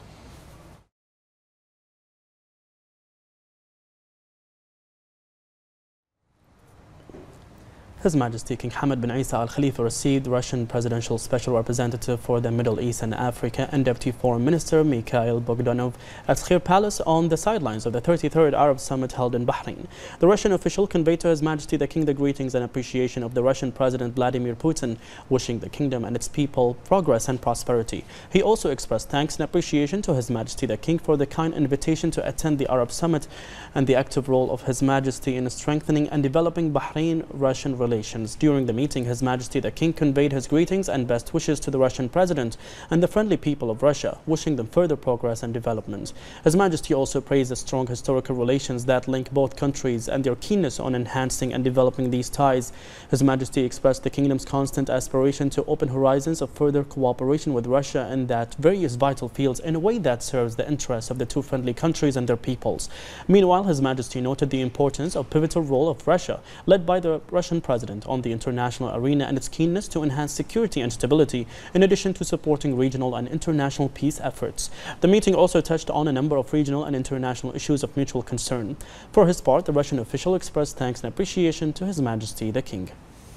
His Majesty King Hamad bin Isa Al Khalifa received Russian Presidential Special Representative for the Middle East and Africa and Deputy Foreign Minister Mikhail Bogdanov at Khair Palace on the sidelines of the 33rd Arab Summit held in Bahrain. The Russian official conveyed to His Majesty the King the greetings and appreciation of the Russian President Vladimir Putin, wishing the kingdom and its people progress and prosperity. He also expressed thanks and appreciation to His Majesty the King for the kind invitation to attend the Arab Summit and the active role of His Majesty in strengthening and developing Bahrain-Russian relations. During the meeting, His Majesty the King conveyed his greetings and best wishes to the Russian President and the friendly people of Russia, wishing them further progress and development. His Majesty also praised the strong historical relations that link both countries and their keenness on enhancing and developing these ties. His Majesty expressed the kingdom's constant aspiration to open horizons of further cooperation with Russia in that various vital fields in a way that serves the interests of the two friendly countries and their peoples. Meanwhile, His Majesty noted the importance of pivotal role of Russia, led by the Russian President President on the international arena and its keenness to enhance security and stability, in addition to supporting regional and international peace efforts. The meeting also touched on a number of regional and international issues of mutual concern. For his part, the Russian official expressed thanks and appreciation to His Majesty the King.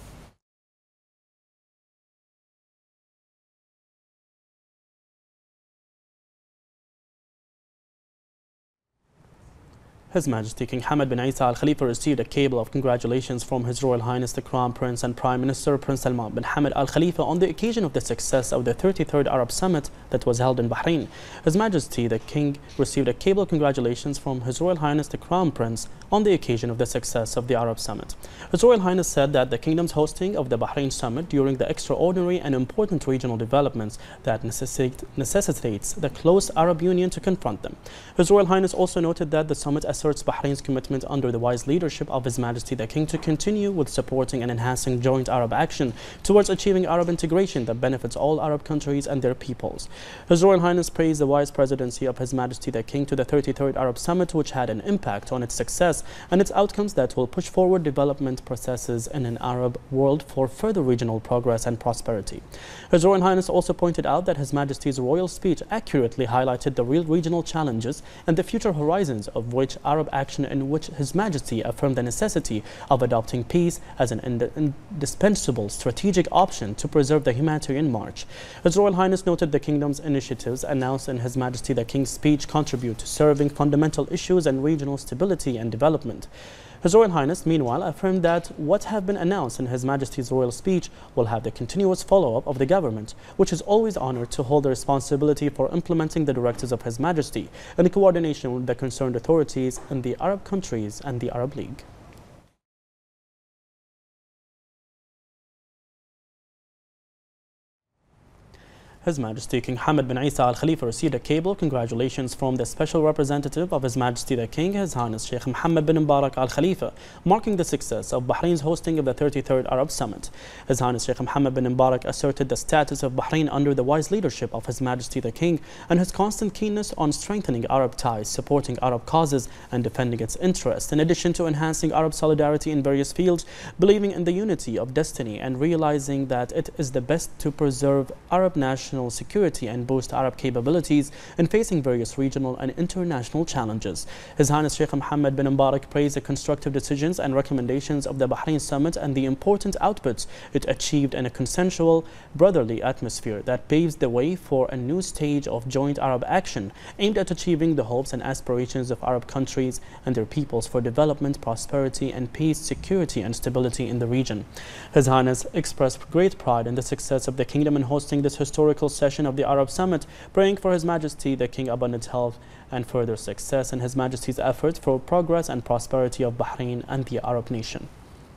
His Majesty King Hamad bin Isa Al Khalifa received a cable of congratulations from His Royal Highness the Crown Prince and Prime Minister Prince Salman bin Hamad Al Khalifa on the occasion of the success of the 33rd Arab Summit that was held in Bahrain. His Majesty the King received a cable of congratulations from His Royal Highness the Crown Prince on the occasion of the success of the Arab Summit. His Royal Highness said that the Kingdom's hosting of the Bahrain Summit during the extraordinary and important regional developments that necessitates the close Arab Union to confront them. His Royal Highness also noted that the summit asserts Bahrain's commitment under the wise leadership of His Majesty the King to continue with supporting and enhancing joint Arab action towards achieving Arab integration that benefits all Arab countries and their peoples. His Royal Highness praised the wise presidency of His Majesty the King to the 33rd Arab Summit, which had an impact on its success and its outcomes that will push forward development processes in an Arab world for further regional progress and prosperity. His Royal Highness also pointed out that His Majesty's royal speech accurately highlighted the real regional challenges and the future horizons of which Arab action, in which His Majesty affirmed the necessity of adopting peace as an indispensable strategic option to preserve the humanitarian march. His Royal Highness noted the Kingdom's initiatives announced in His Majesty the King's speech contribute to serving fundamental issues and regional stability and development. His Royal Highness, meanwhile, affirmed that what have been announced in His Majesty's royal speech will have the continuous follow-up of the government, which is always honored to hold the responsibility for implementing the directives of His Majesty in coordination with the concerned authorities in the Arab countries and the Arab League. His Majesty King Hamad bin Isa Al Khalifa received a cable of congratulations from the Special Representative of His Majesty the King, His Highness Sheikh Mohammed bin Mbarak Al Khalifa, marking the success of Bahrain's hosting of the 33rd Arab Summit. His Highness Sheikh Mohammed bin Mbarak asserted the status of Bahrain under the wise leadership of His Majesty the King and his constant keenness on strengthening Arab ties, supporting Arab causes and defending its interests, in addition to enhancing Arab solidarity in various fields, believing in the unity of destiny and realizing that it is the best to preserve Arab national security and boost Arab capabilities in facing various regional and international challenges. His Highness Sheikh Mohammed bin Mbarak praised the constructive decisions and recommendations of the Bahrain Summit and the important outputs it achieved in a consensual, brotherly atmosphere that paves the way for a new stage of joint Arab action aimed at achieving the hopes and aspirations of Arab countries and their peoples for development, prosperity and peace, security and stability in the region. His Highness expressed great pride in the success of the Kingdom in hosting this historical session of the Arab Summit, praying for His Majesty the King abundant health and further success in His Majesty's efforts for progress and prosperity of Bahrain and the Arab nation.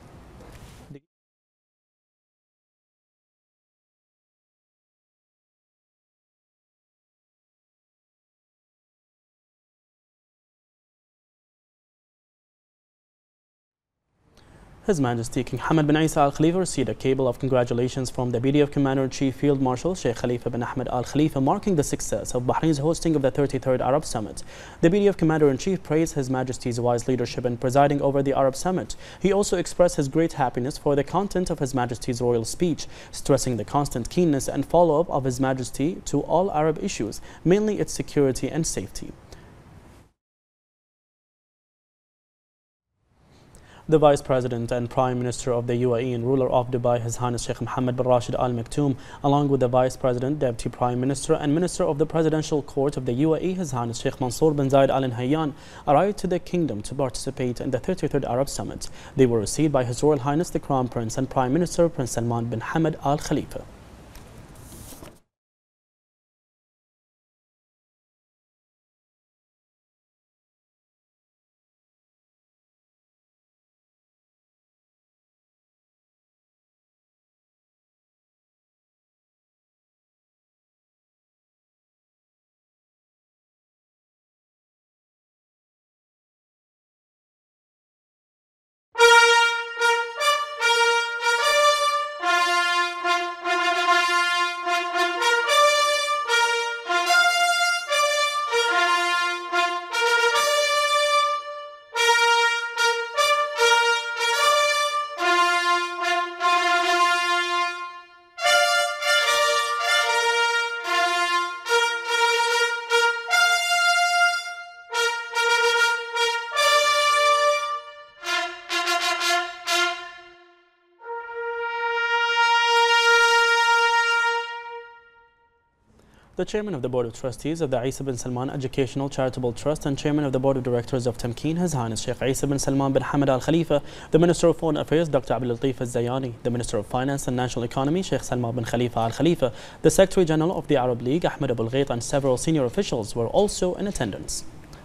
His Majesty King Hamad bin Isa Al Khalifa received a cable of congratulations from the BDF Commander-in-Chief Field Marshal Sheikh Khalifa bin Ahmed Al Khalifa, marking the success of Bahrain's hosting of the 33rd Arab Summit. The BDF Commander-in-Chief praised His Majesty's wise leadership in presiding over the Arab Summit. He also expressed his great happiness for the content of His Majesty's royal speech, stressing the constant keenness and follow-up of His Majesty to all Arab issues, mainly its security and safety. The Vice President and Prime Minister of the UAE and ruler of Dubai, His Highness Sheikh Mohammed bin Rashid Al Maktoum, along with the Vice President, Deputy Prime Minister and Minister of the Presidential Court of the UAE, His Highness Sheikh Mansour bin Zayed Al Nahyan, arrived to the Kingdom to participate in the 33rd Arab Summit. They were received by His Royal Highness the Crown Prince and Prime Minister Prince Salman bin Hamad Al Khalifa. The Chairman of the Board of Trustees of the Isa bin Salman Educational Charitable Trust and Chairman of the Board of Directors of Tamkeen, His Highness Sheikh Isa bin Salman bin Hamad Al Khalifa, the Minister of Foreign Affairs Dr. Abdul Latif Al Zayani, the Minister of Finance and National Economy Sheikh Salman bin Khalifa Al Khalifa, the Secretary General of the Arab League Ahmed Abul Ghait, and several senior officials were also in attendance.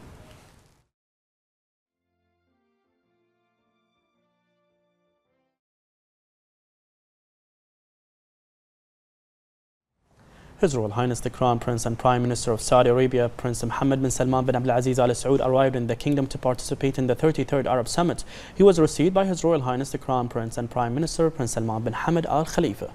His Royal Highness the Crown Prince and Prime Minister of Saudi Arabia, Prince Mohammed bin Salman bin Abdulaziz Al Saud, arrived in the kingdom to participate in the 33rd Arab Summit. He was received by His Royal Highness the Crown Prince and Prime Minister Prince Salman bin Hamad Al Khalifa.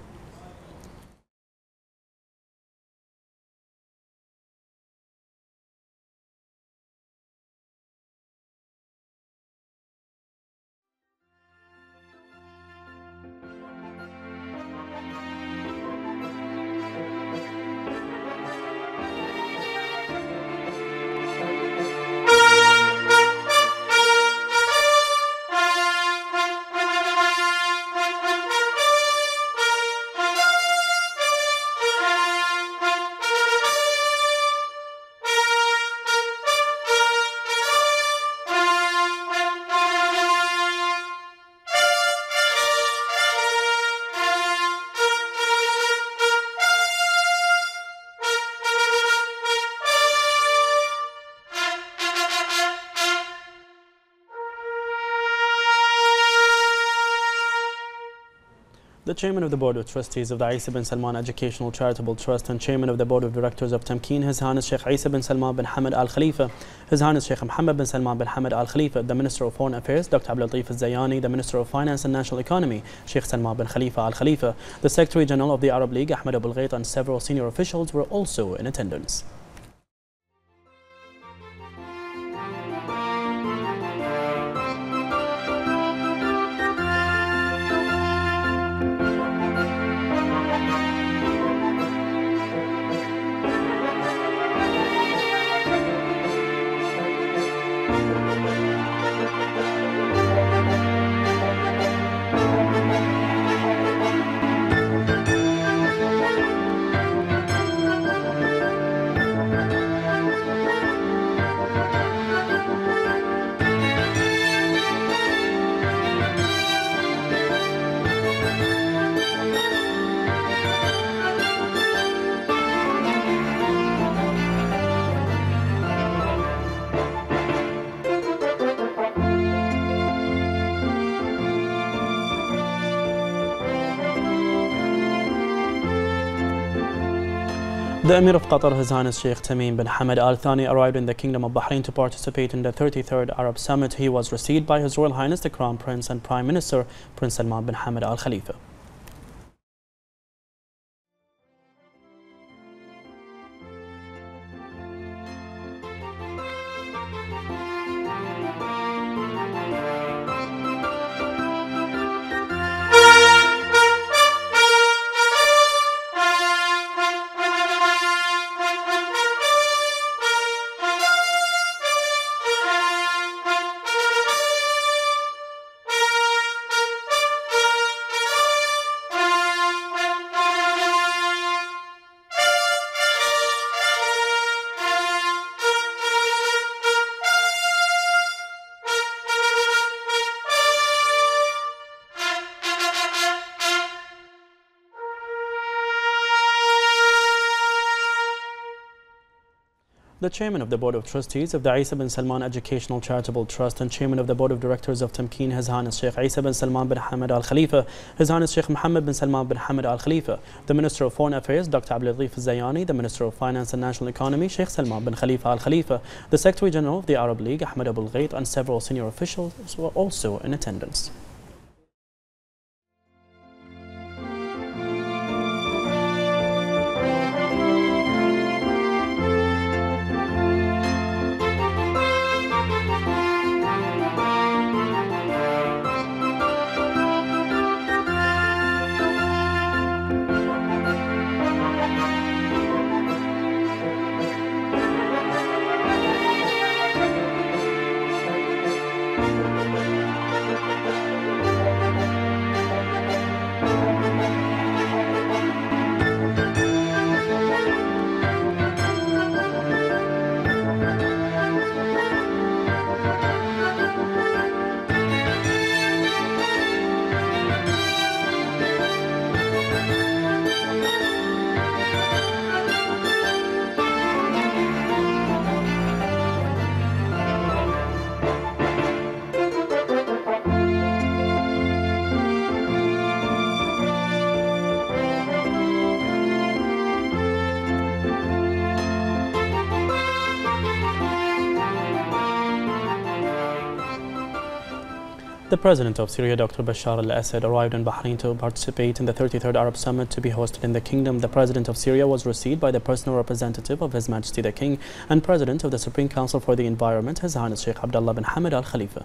The Chairman of the Board of Trustees of the Isa bin Salman Educational Charitable Trust and Chairman of the Board of Directors of Tamkeen, His Highness Sheikh Isa bin Salman bin Hamad Al Khalifa, His Highness Sheikh Mohammed bin Salman bin Hamad Al Khalifa, the Minister of Foreign Affairs Dr. Abdul Latif Al Zayani, the Minister of Finance and National Economy Sheikh Salman bin Khalifa Al Khalifa, the Secretary General of the Arab League Ahmed Abul Ghait, and several senior officials were also in attendance. The Emir of Qatar, His Highness Sheikh Tamim bin Hamad Al Thani, arrived in the Kingdom of Bahrain to participate in the 33rd Arab Summit. He was received by His Royal Highness the Crown Prince and Prime Minister Prince Salman bin Hamad Al Khalifa. The Chairman of the Board of Trustees of the Isa bin Salman Educational Charitable Trust and Chairman of the Board of Directors of Tamkeen, His Highness Sheikh Isa bin Salman bin Hamad Al Khalifa, His Highness Sheikh Mohammed bin Salman bin Hamad Al Khalifa, the Minister of Foreign Affairs Dr. Abdul Latif Al Zayani, the Minister of Finance and National Economy Sheikh Salman bin Khalifa Al Khalifa, the Secretary General of the Arab League Ahmed Abul Ghait, and several senior officials were also in attendance. The President of Syria, Dr. Bashar al-Assad, arrived in Bahrain to participate in the 33rd Arab Summit to be hosted in the kingdom. The President of Syria was received by the personal representative of His Majesty the King and President of the Supreme Council for the Environment, His Highness Sheikh Abdullah bin Hamad Al Khalifa.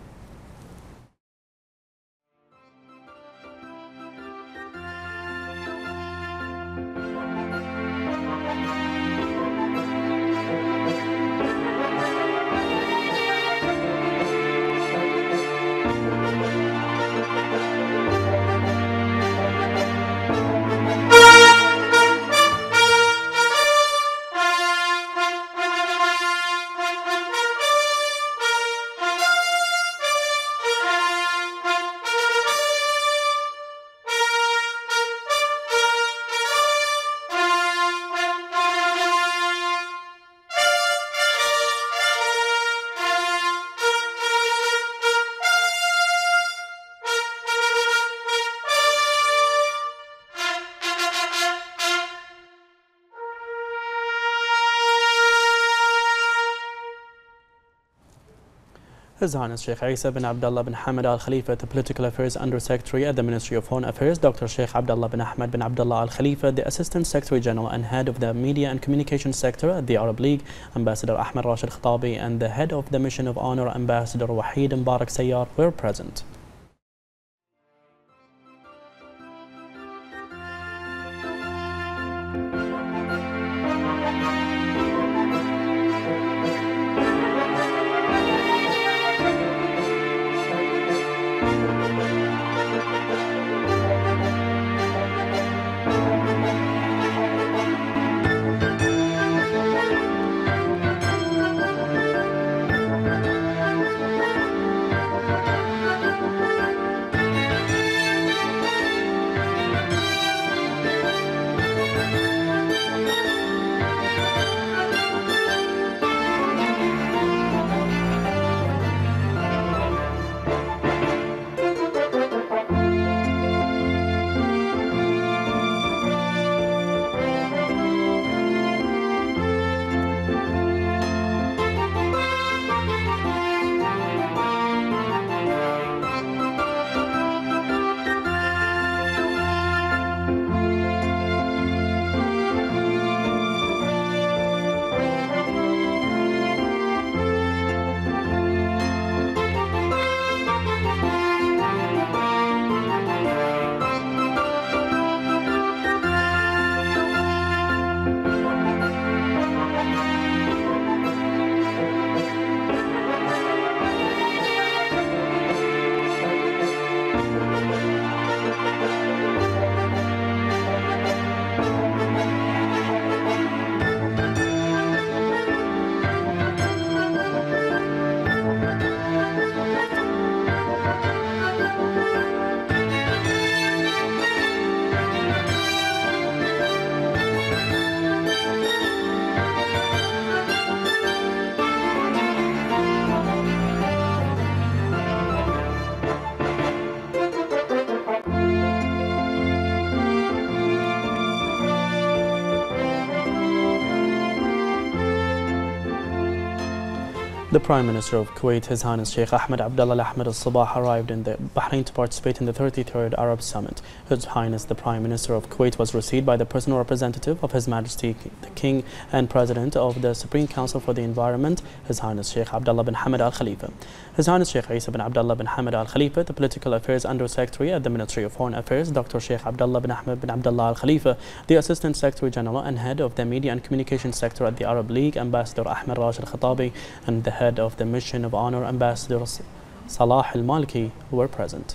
His Highness Sheikh Isa bin Abdullah bin Hamad Al Khalifa, the Political Affairs Under Secretary at the Ministry of Foreign Affairs, Dr. Sheikh Abdullah bin Ahmed bin Abdullah Al Khalifa, the Assistant Secretary General and Head of the Media and Communication Sector at the Arab League, Ambassador Ahmed Rashid Khatabi, and the Head of the Mission of Honor, Ambassador Wahid Mbarak Sayyar, were present. The Prime Minister of Kuwait, His Highness Sheikh Ahmed Abdullah Ahmed Al Sabah, arrived in the Bahrain to participate in the 33rd Arab Summit. His Highness the Prime Minister of Kuwait was received by the personal representative of His Majesty the King and President of the Supreme Council for the Environment, His Highness Sheikh Abdullah bin Hamad Al Khalifa. His Highness Sheikh Isa bin Abdullah bin Hamad Al Khalifa, the Political Affairs Under Secretary at the Ministry of Foreign Affairs, Dr. Sheikh Abdullah bin Ahmed bin Abdullah Al Khalifa, the Assistant Secretary General and Head of the Media and Communication Sector at the Arab League, Ambassador Ahmed Rashid Khatabi, and the Head of the Mission of Honor, Ambassador Salah Al Maliki, were present.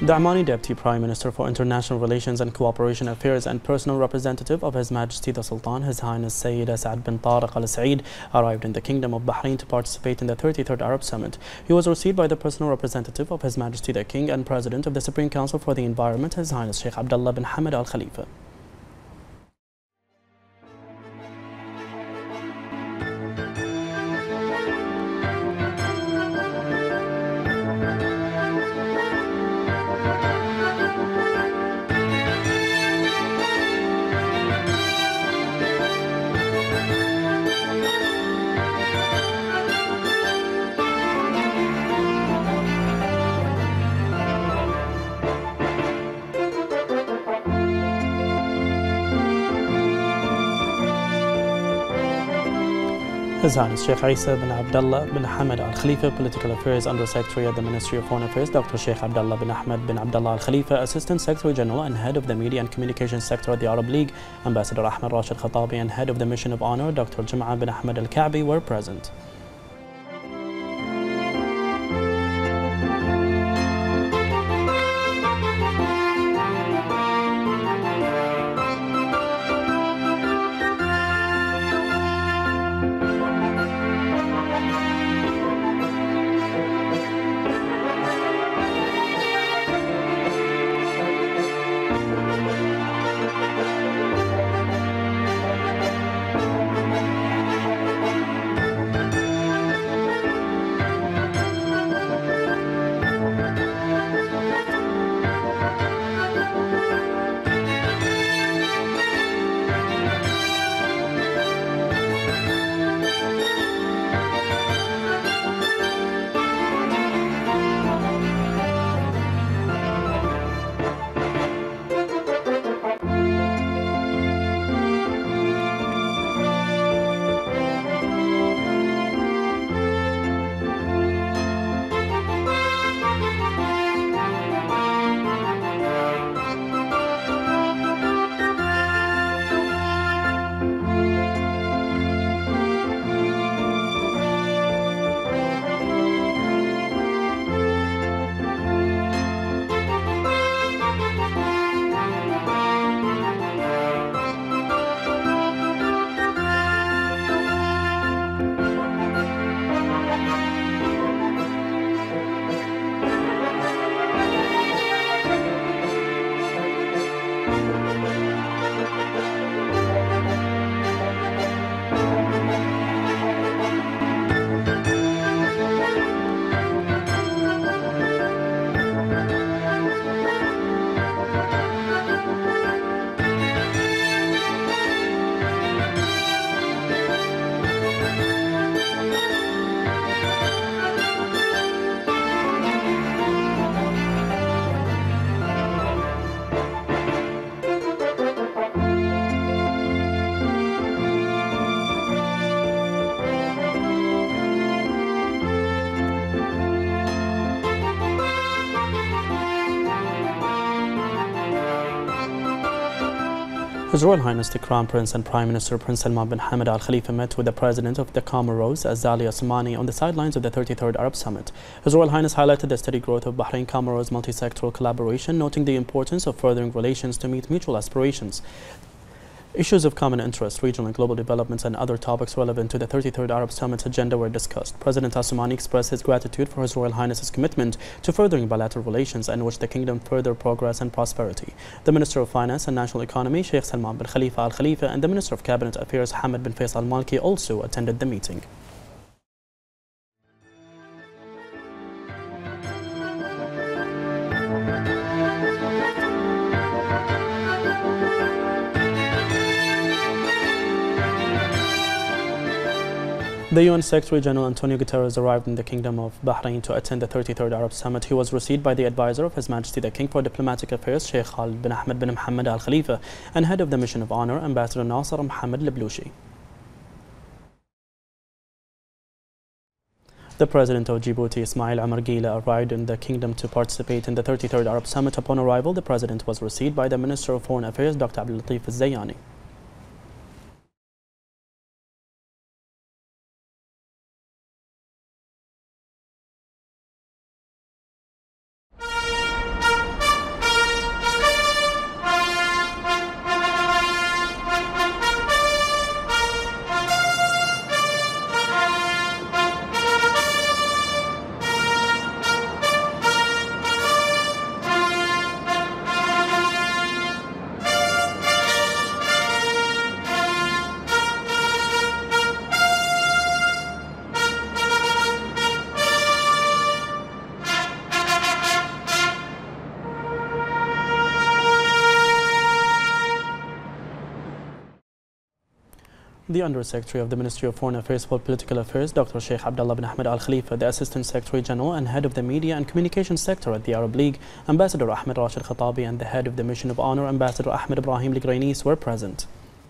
The Omani Deputy Prime Minister for International Relations and Cooperation Affairs and personal representative of His Majesty the Sultan, His Highness Sayyid Saad bin Tariq Al Saeed, arrived in the Kingdom of Bahrain to participate in the 33rd Arab Summit. He was received by the personal representative of His Majesty the King and President of the Supreme Council for the Environment, His Highness Sheikh Abdullah bin Hamad Al Khalifa. His Highness Sheikh Isa bin Abdullah bin Hamad Al Khalifa, Political Affairs Under Secretary at the Ministry of Foreign Affairs, Dr. Sheikh Abdullah bin Ahmed bin Abdullah Al Khalifa, Assistant Secretary General and Head of the Media and Communications Sector at the Arab League, Ambassador Ahmed Rashid Khatabi, and Head of the Mission of Honor, Dr. Jum'a bin Ahmed Al Ka'bi, were present. His Royal Highness the Crown Prince and Prime Minister Prince Salman bin Hamad Al Khalifa met with the President of the Comoros, Azali Asmani, on the sidelines of the 33rd Arab Summit. His Royal Highness highlighted the steady growth of Bahrain-Comoros multi-sectoral collaboration, noting the importance of furthering relations to meet mutual aspirations. Issues of common interest, regional and global developments, and other topics relevant to the 33rd Arab Summit's agenda were discussed. President Asmani expressed his gratitude for His Royal Highness's commitment to furthering bilateral relations and wished the kingdom further progress and prosperity. The Minister of Finance and National Economy, Sheikh Salman bin Khalifa Al Khalifa, and the Minister of Cabinet Affairs, Hamad bin Faisal Al Malki, also attended the meeting. The UN Secretary General Antonio Guterres arrived in the Kingdom of Bahrain to attend the 33rd Arab Summit. He was received by the advisor of His Majesty the King for Diplomatic Affairs, Sheikh Khalid bin Ahmed bin Mohammed Al Khalifa, and Head of the Mission of Honor, Ambassador Nasser Mohammed Leblouchi. The President of Djibouti, Ismail Omar Guelleh, arrived in the Kingdom to participate in the 33rd Arab Summit. Upon arrival, the President was received by the Minister of Foreign Affairs, Dr. Abdul Latif Al-Zayani. The Undersecretary of the Ministry of Foreign Affairs for Political Affairs, Dr. Sheikh Abdullah bin Ahmed Al Khalifa, the Assistant Secretary General and Head of the Media and Communications Sector at the Arab League, Ambassador Ahmed Rashid Khatabi, and the Head of the Mission of Honor, Ambassador Ahmed Ibrahim Ligrainis, were present.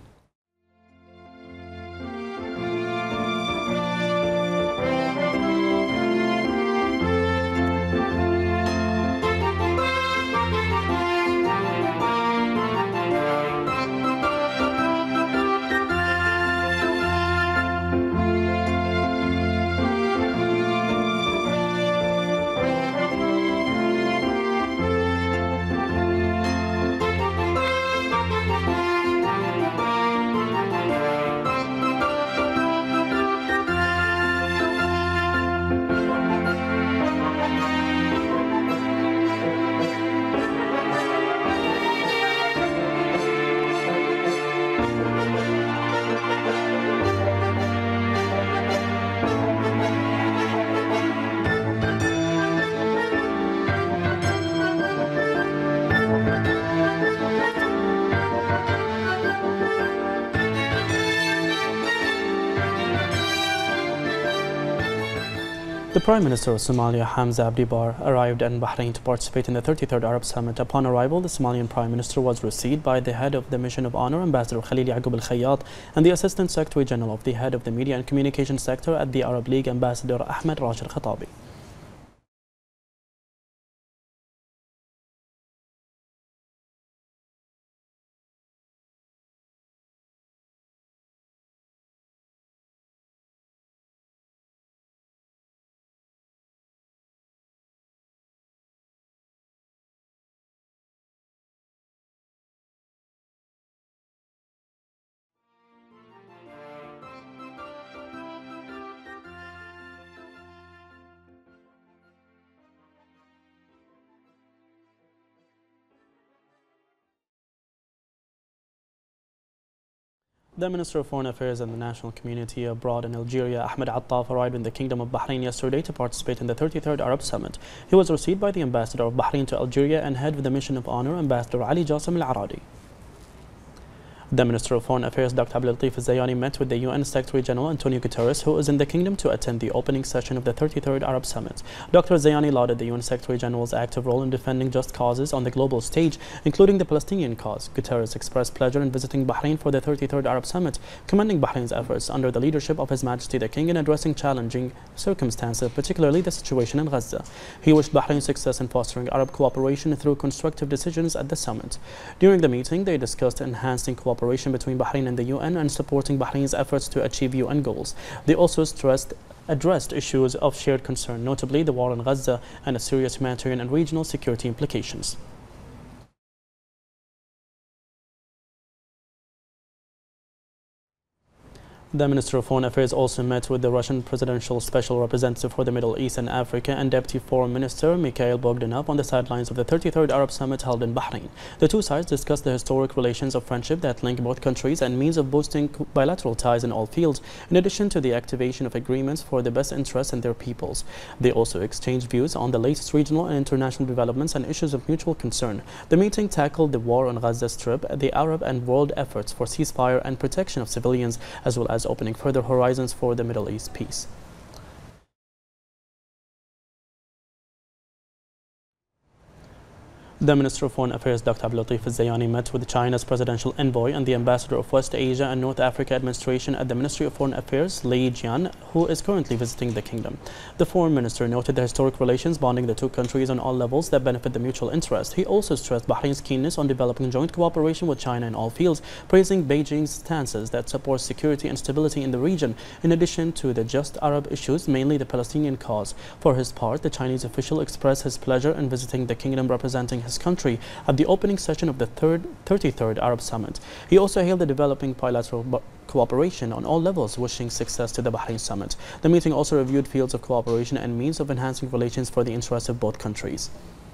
The Prime Minister of Somalia, Hamza Abdi Barre, arrived in Bahrain to participate in the 33rd Arab Summit. Upon arrival, the Somalian Prime Minister was received by the Head of the Mission of Honor, Ambassador Khalil Yaqub Al Khayyat, and the Assistant Secretary General of the Head of the Media and Communications Sector at the Arab League, Ambassador Ahmed Rashid Khatabi. The Minister of Foreign Affairs and the National Community Abroad in Algeria, Ahmed Attaf, arrived in the Kingdom of Bahrain yesterday to participate in the 33rd Arab Summit. He was received by the Ambassador of Bahrain to Algeria and Head of the Mission of Honor, Ambassador Ali Jassim Al-Aradi. The Minister of Foreign Affairs, Dr. Abdel-Latif Al-Zayani, met with the UN Secretary General Antonio Guterres, who is in the kingdom, to attend the opening session of the 33rd Arab Summit. Dr. Al-Zayani lauded the UN Secretary General's active role in defending just causes on the global stage, including the Palestinian cause. Guterres expressed pleasure in visiting Bahrain for the 33rd Arab Summit, commending Bahrain's efforts under the leadership of His Majesty the King in addressing challenging circumstances, particularly the situation in Gaza. He wished Bahrain success in fostering Arab cooperation through constructive decisions at the summit. During the meeting, they discussed enhancing cooperation between Bahrain and the UN and supporting Bahrain's efforts to achieve UN goals. They also addressed issues of shared concern, notably the war in Gaza and its serious humanitarian and regional security implications. The Minister of Foreign Affairs also met with the Russian Presidential Special Representative for the Middle East and Africa and Deputy Foreign Minister Mikhail Bogdanov on the sidelines of the 33rd Arab Summit held in Bahrain. The two sides discussed the historic relations of friendship that link both countries and means of boosting bilateral ties in all fields, in addition to the activation of agreements for the best interests in their peoples. They also exchanged views on the latest regional and international developments and issues of mutual concern. The meeting tackled the war on Gaza Strip, the Arab and world efforts for ceasefire and protection of civilians, as well as opening further horizons for the Middle East peace. The Minister of Foreign Affairs, Dr. Abdel-Latif Al-Zayani, met with China's presidential envoy and the ambassador of West Asia and North Africa Administration at the Ministry of Foreign Affairs, Li Jian, who is currently visiting the kingdom. The foreign minister noted the historic relations bonding the two countries on all levels that benefit the mutual interest. He also stressed Bahrain's keenness on developing joint cooperation with China in all fields, praising Beijing's stances that support security and stability in the region, in addition to the just Arab issues, mainly the Palestinian cause. For his part, the Chinese official expressed his pleasure in visiting the kingdom representing his country at the opening session of the 33rd Arab Summit. He also hailed the developing bilateral cooperation on all levels, wishing success to the Bahrain Summit. The meeting also reviewed fields of cooperation and means of enhancing relations for the interests of both countries.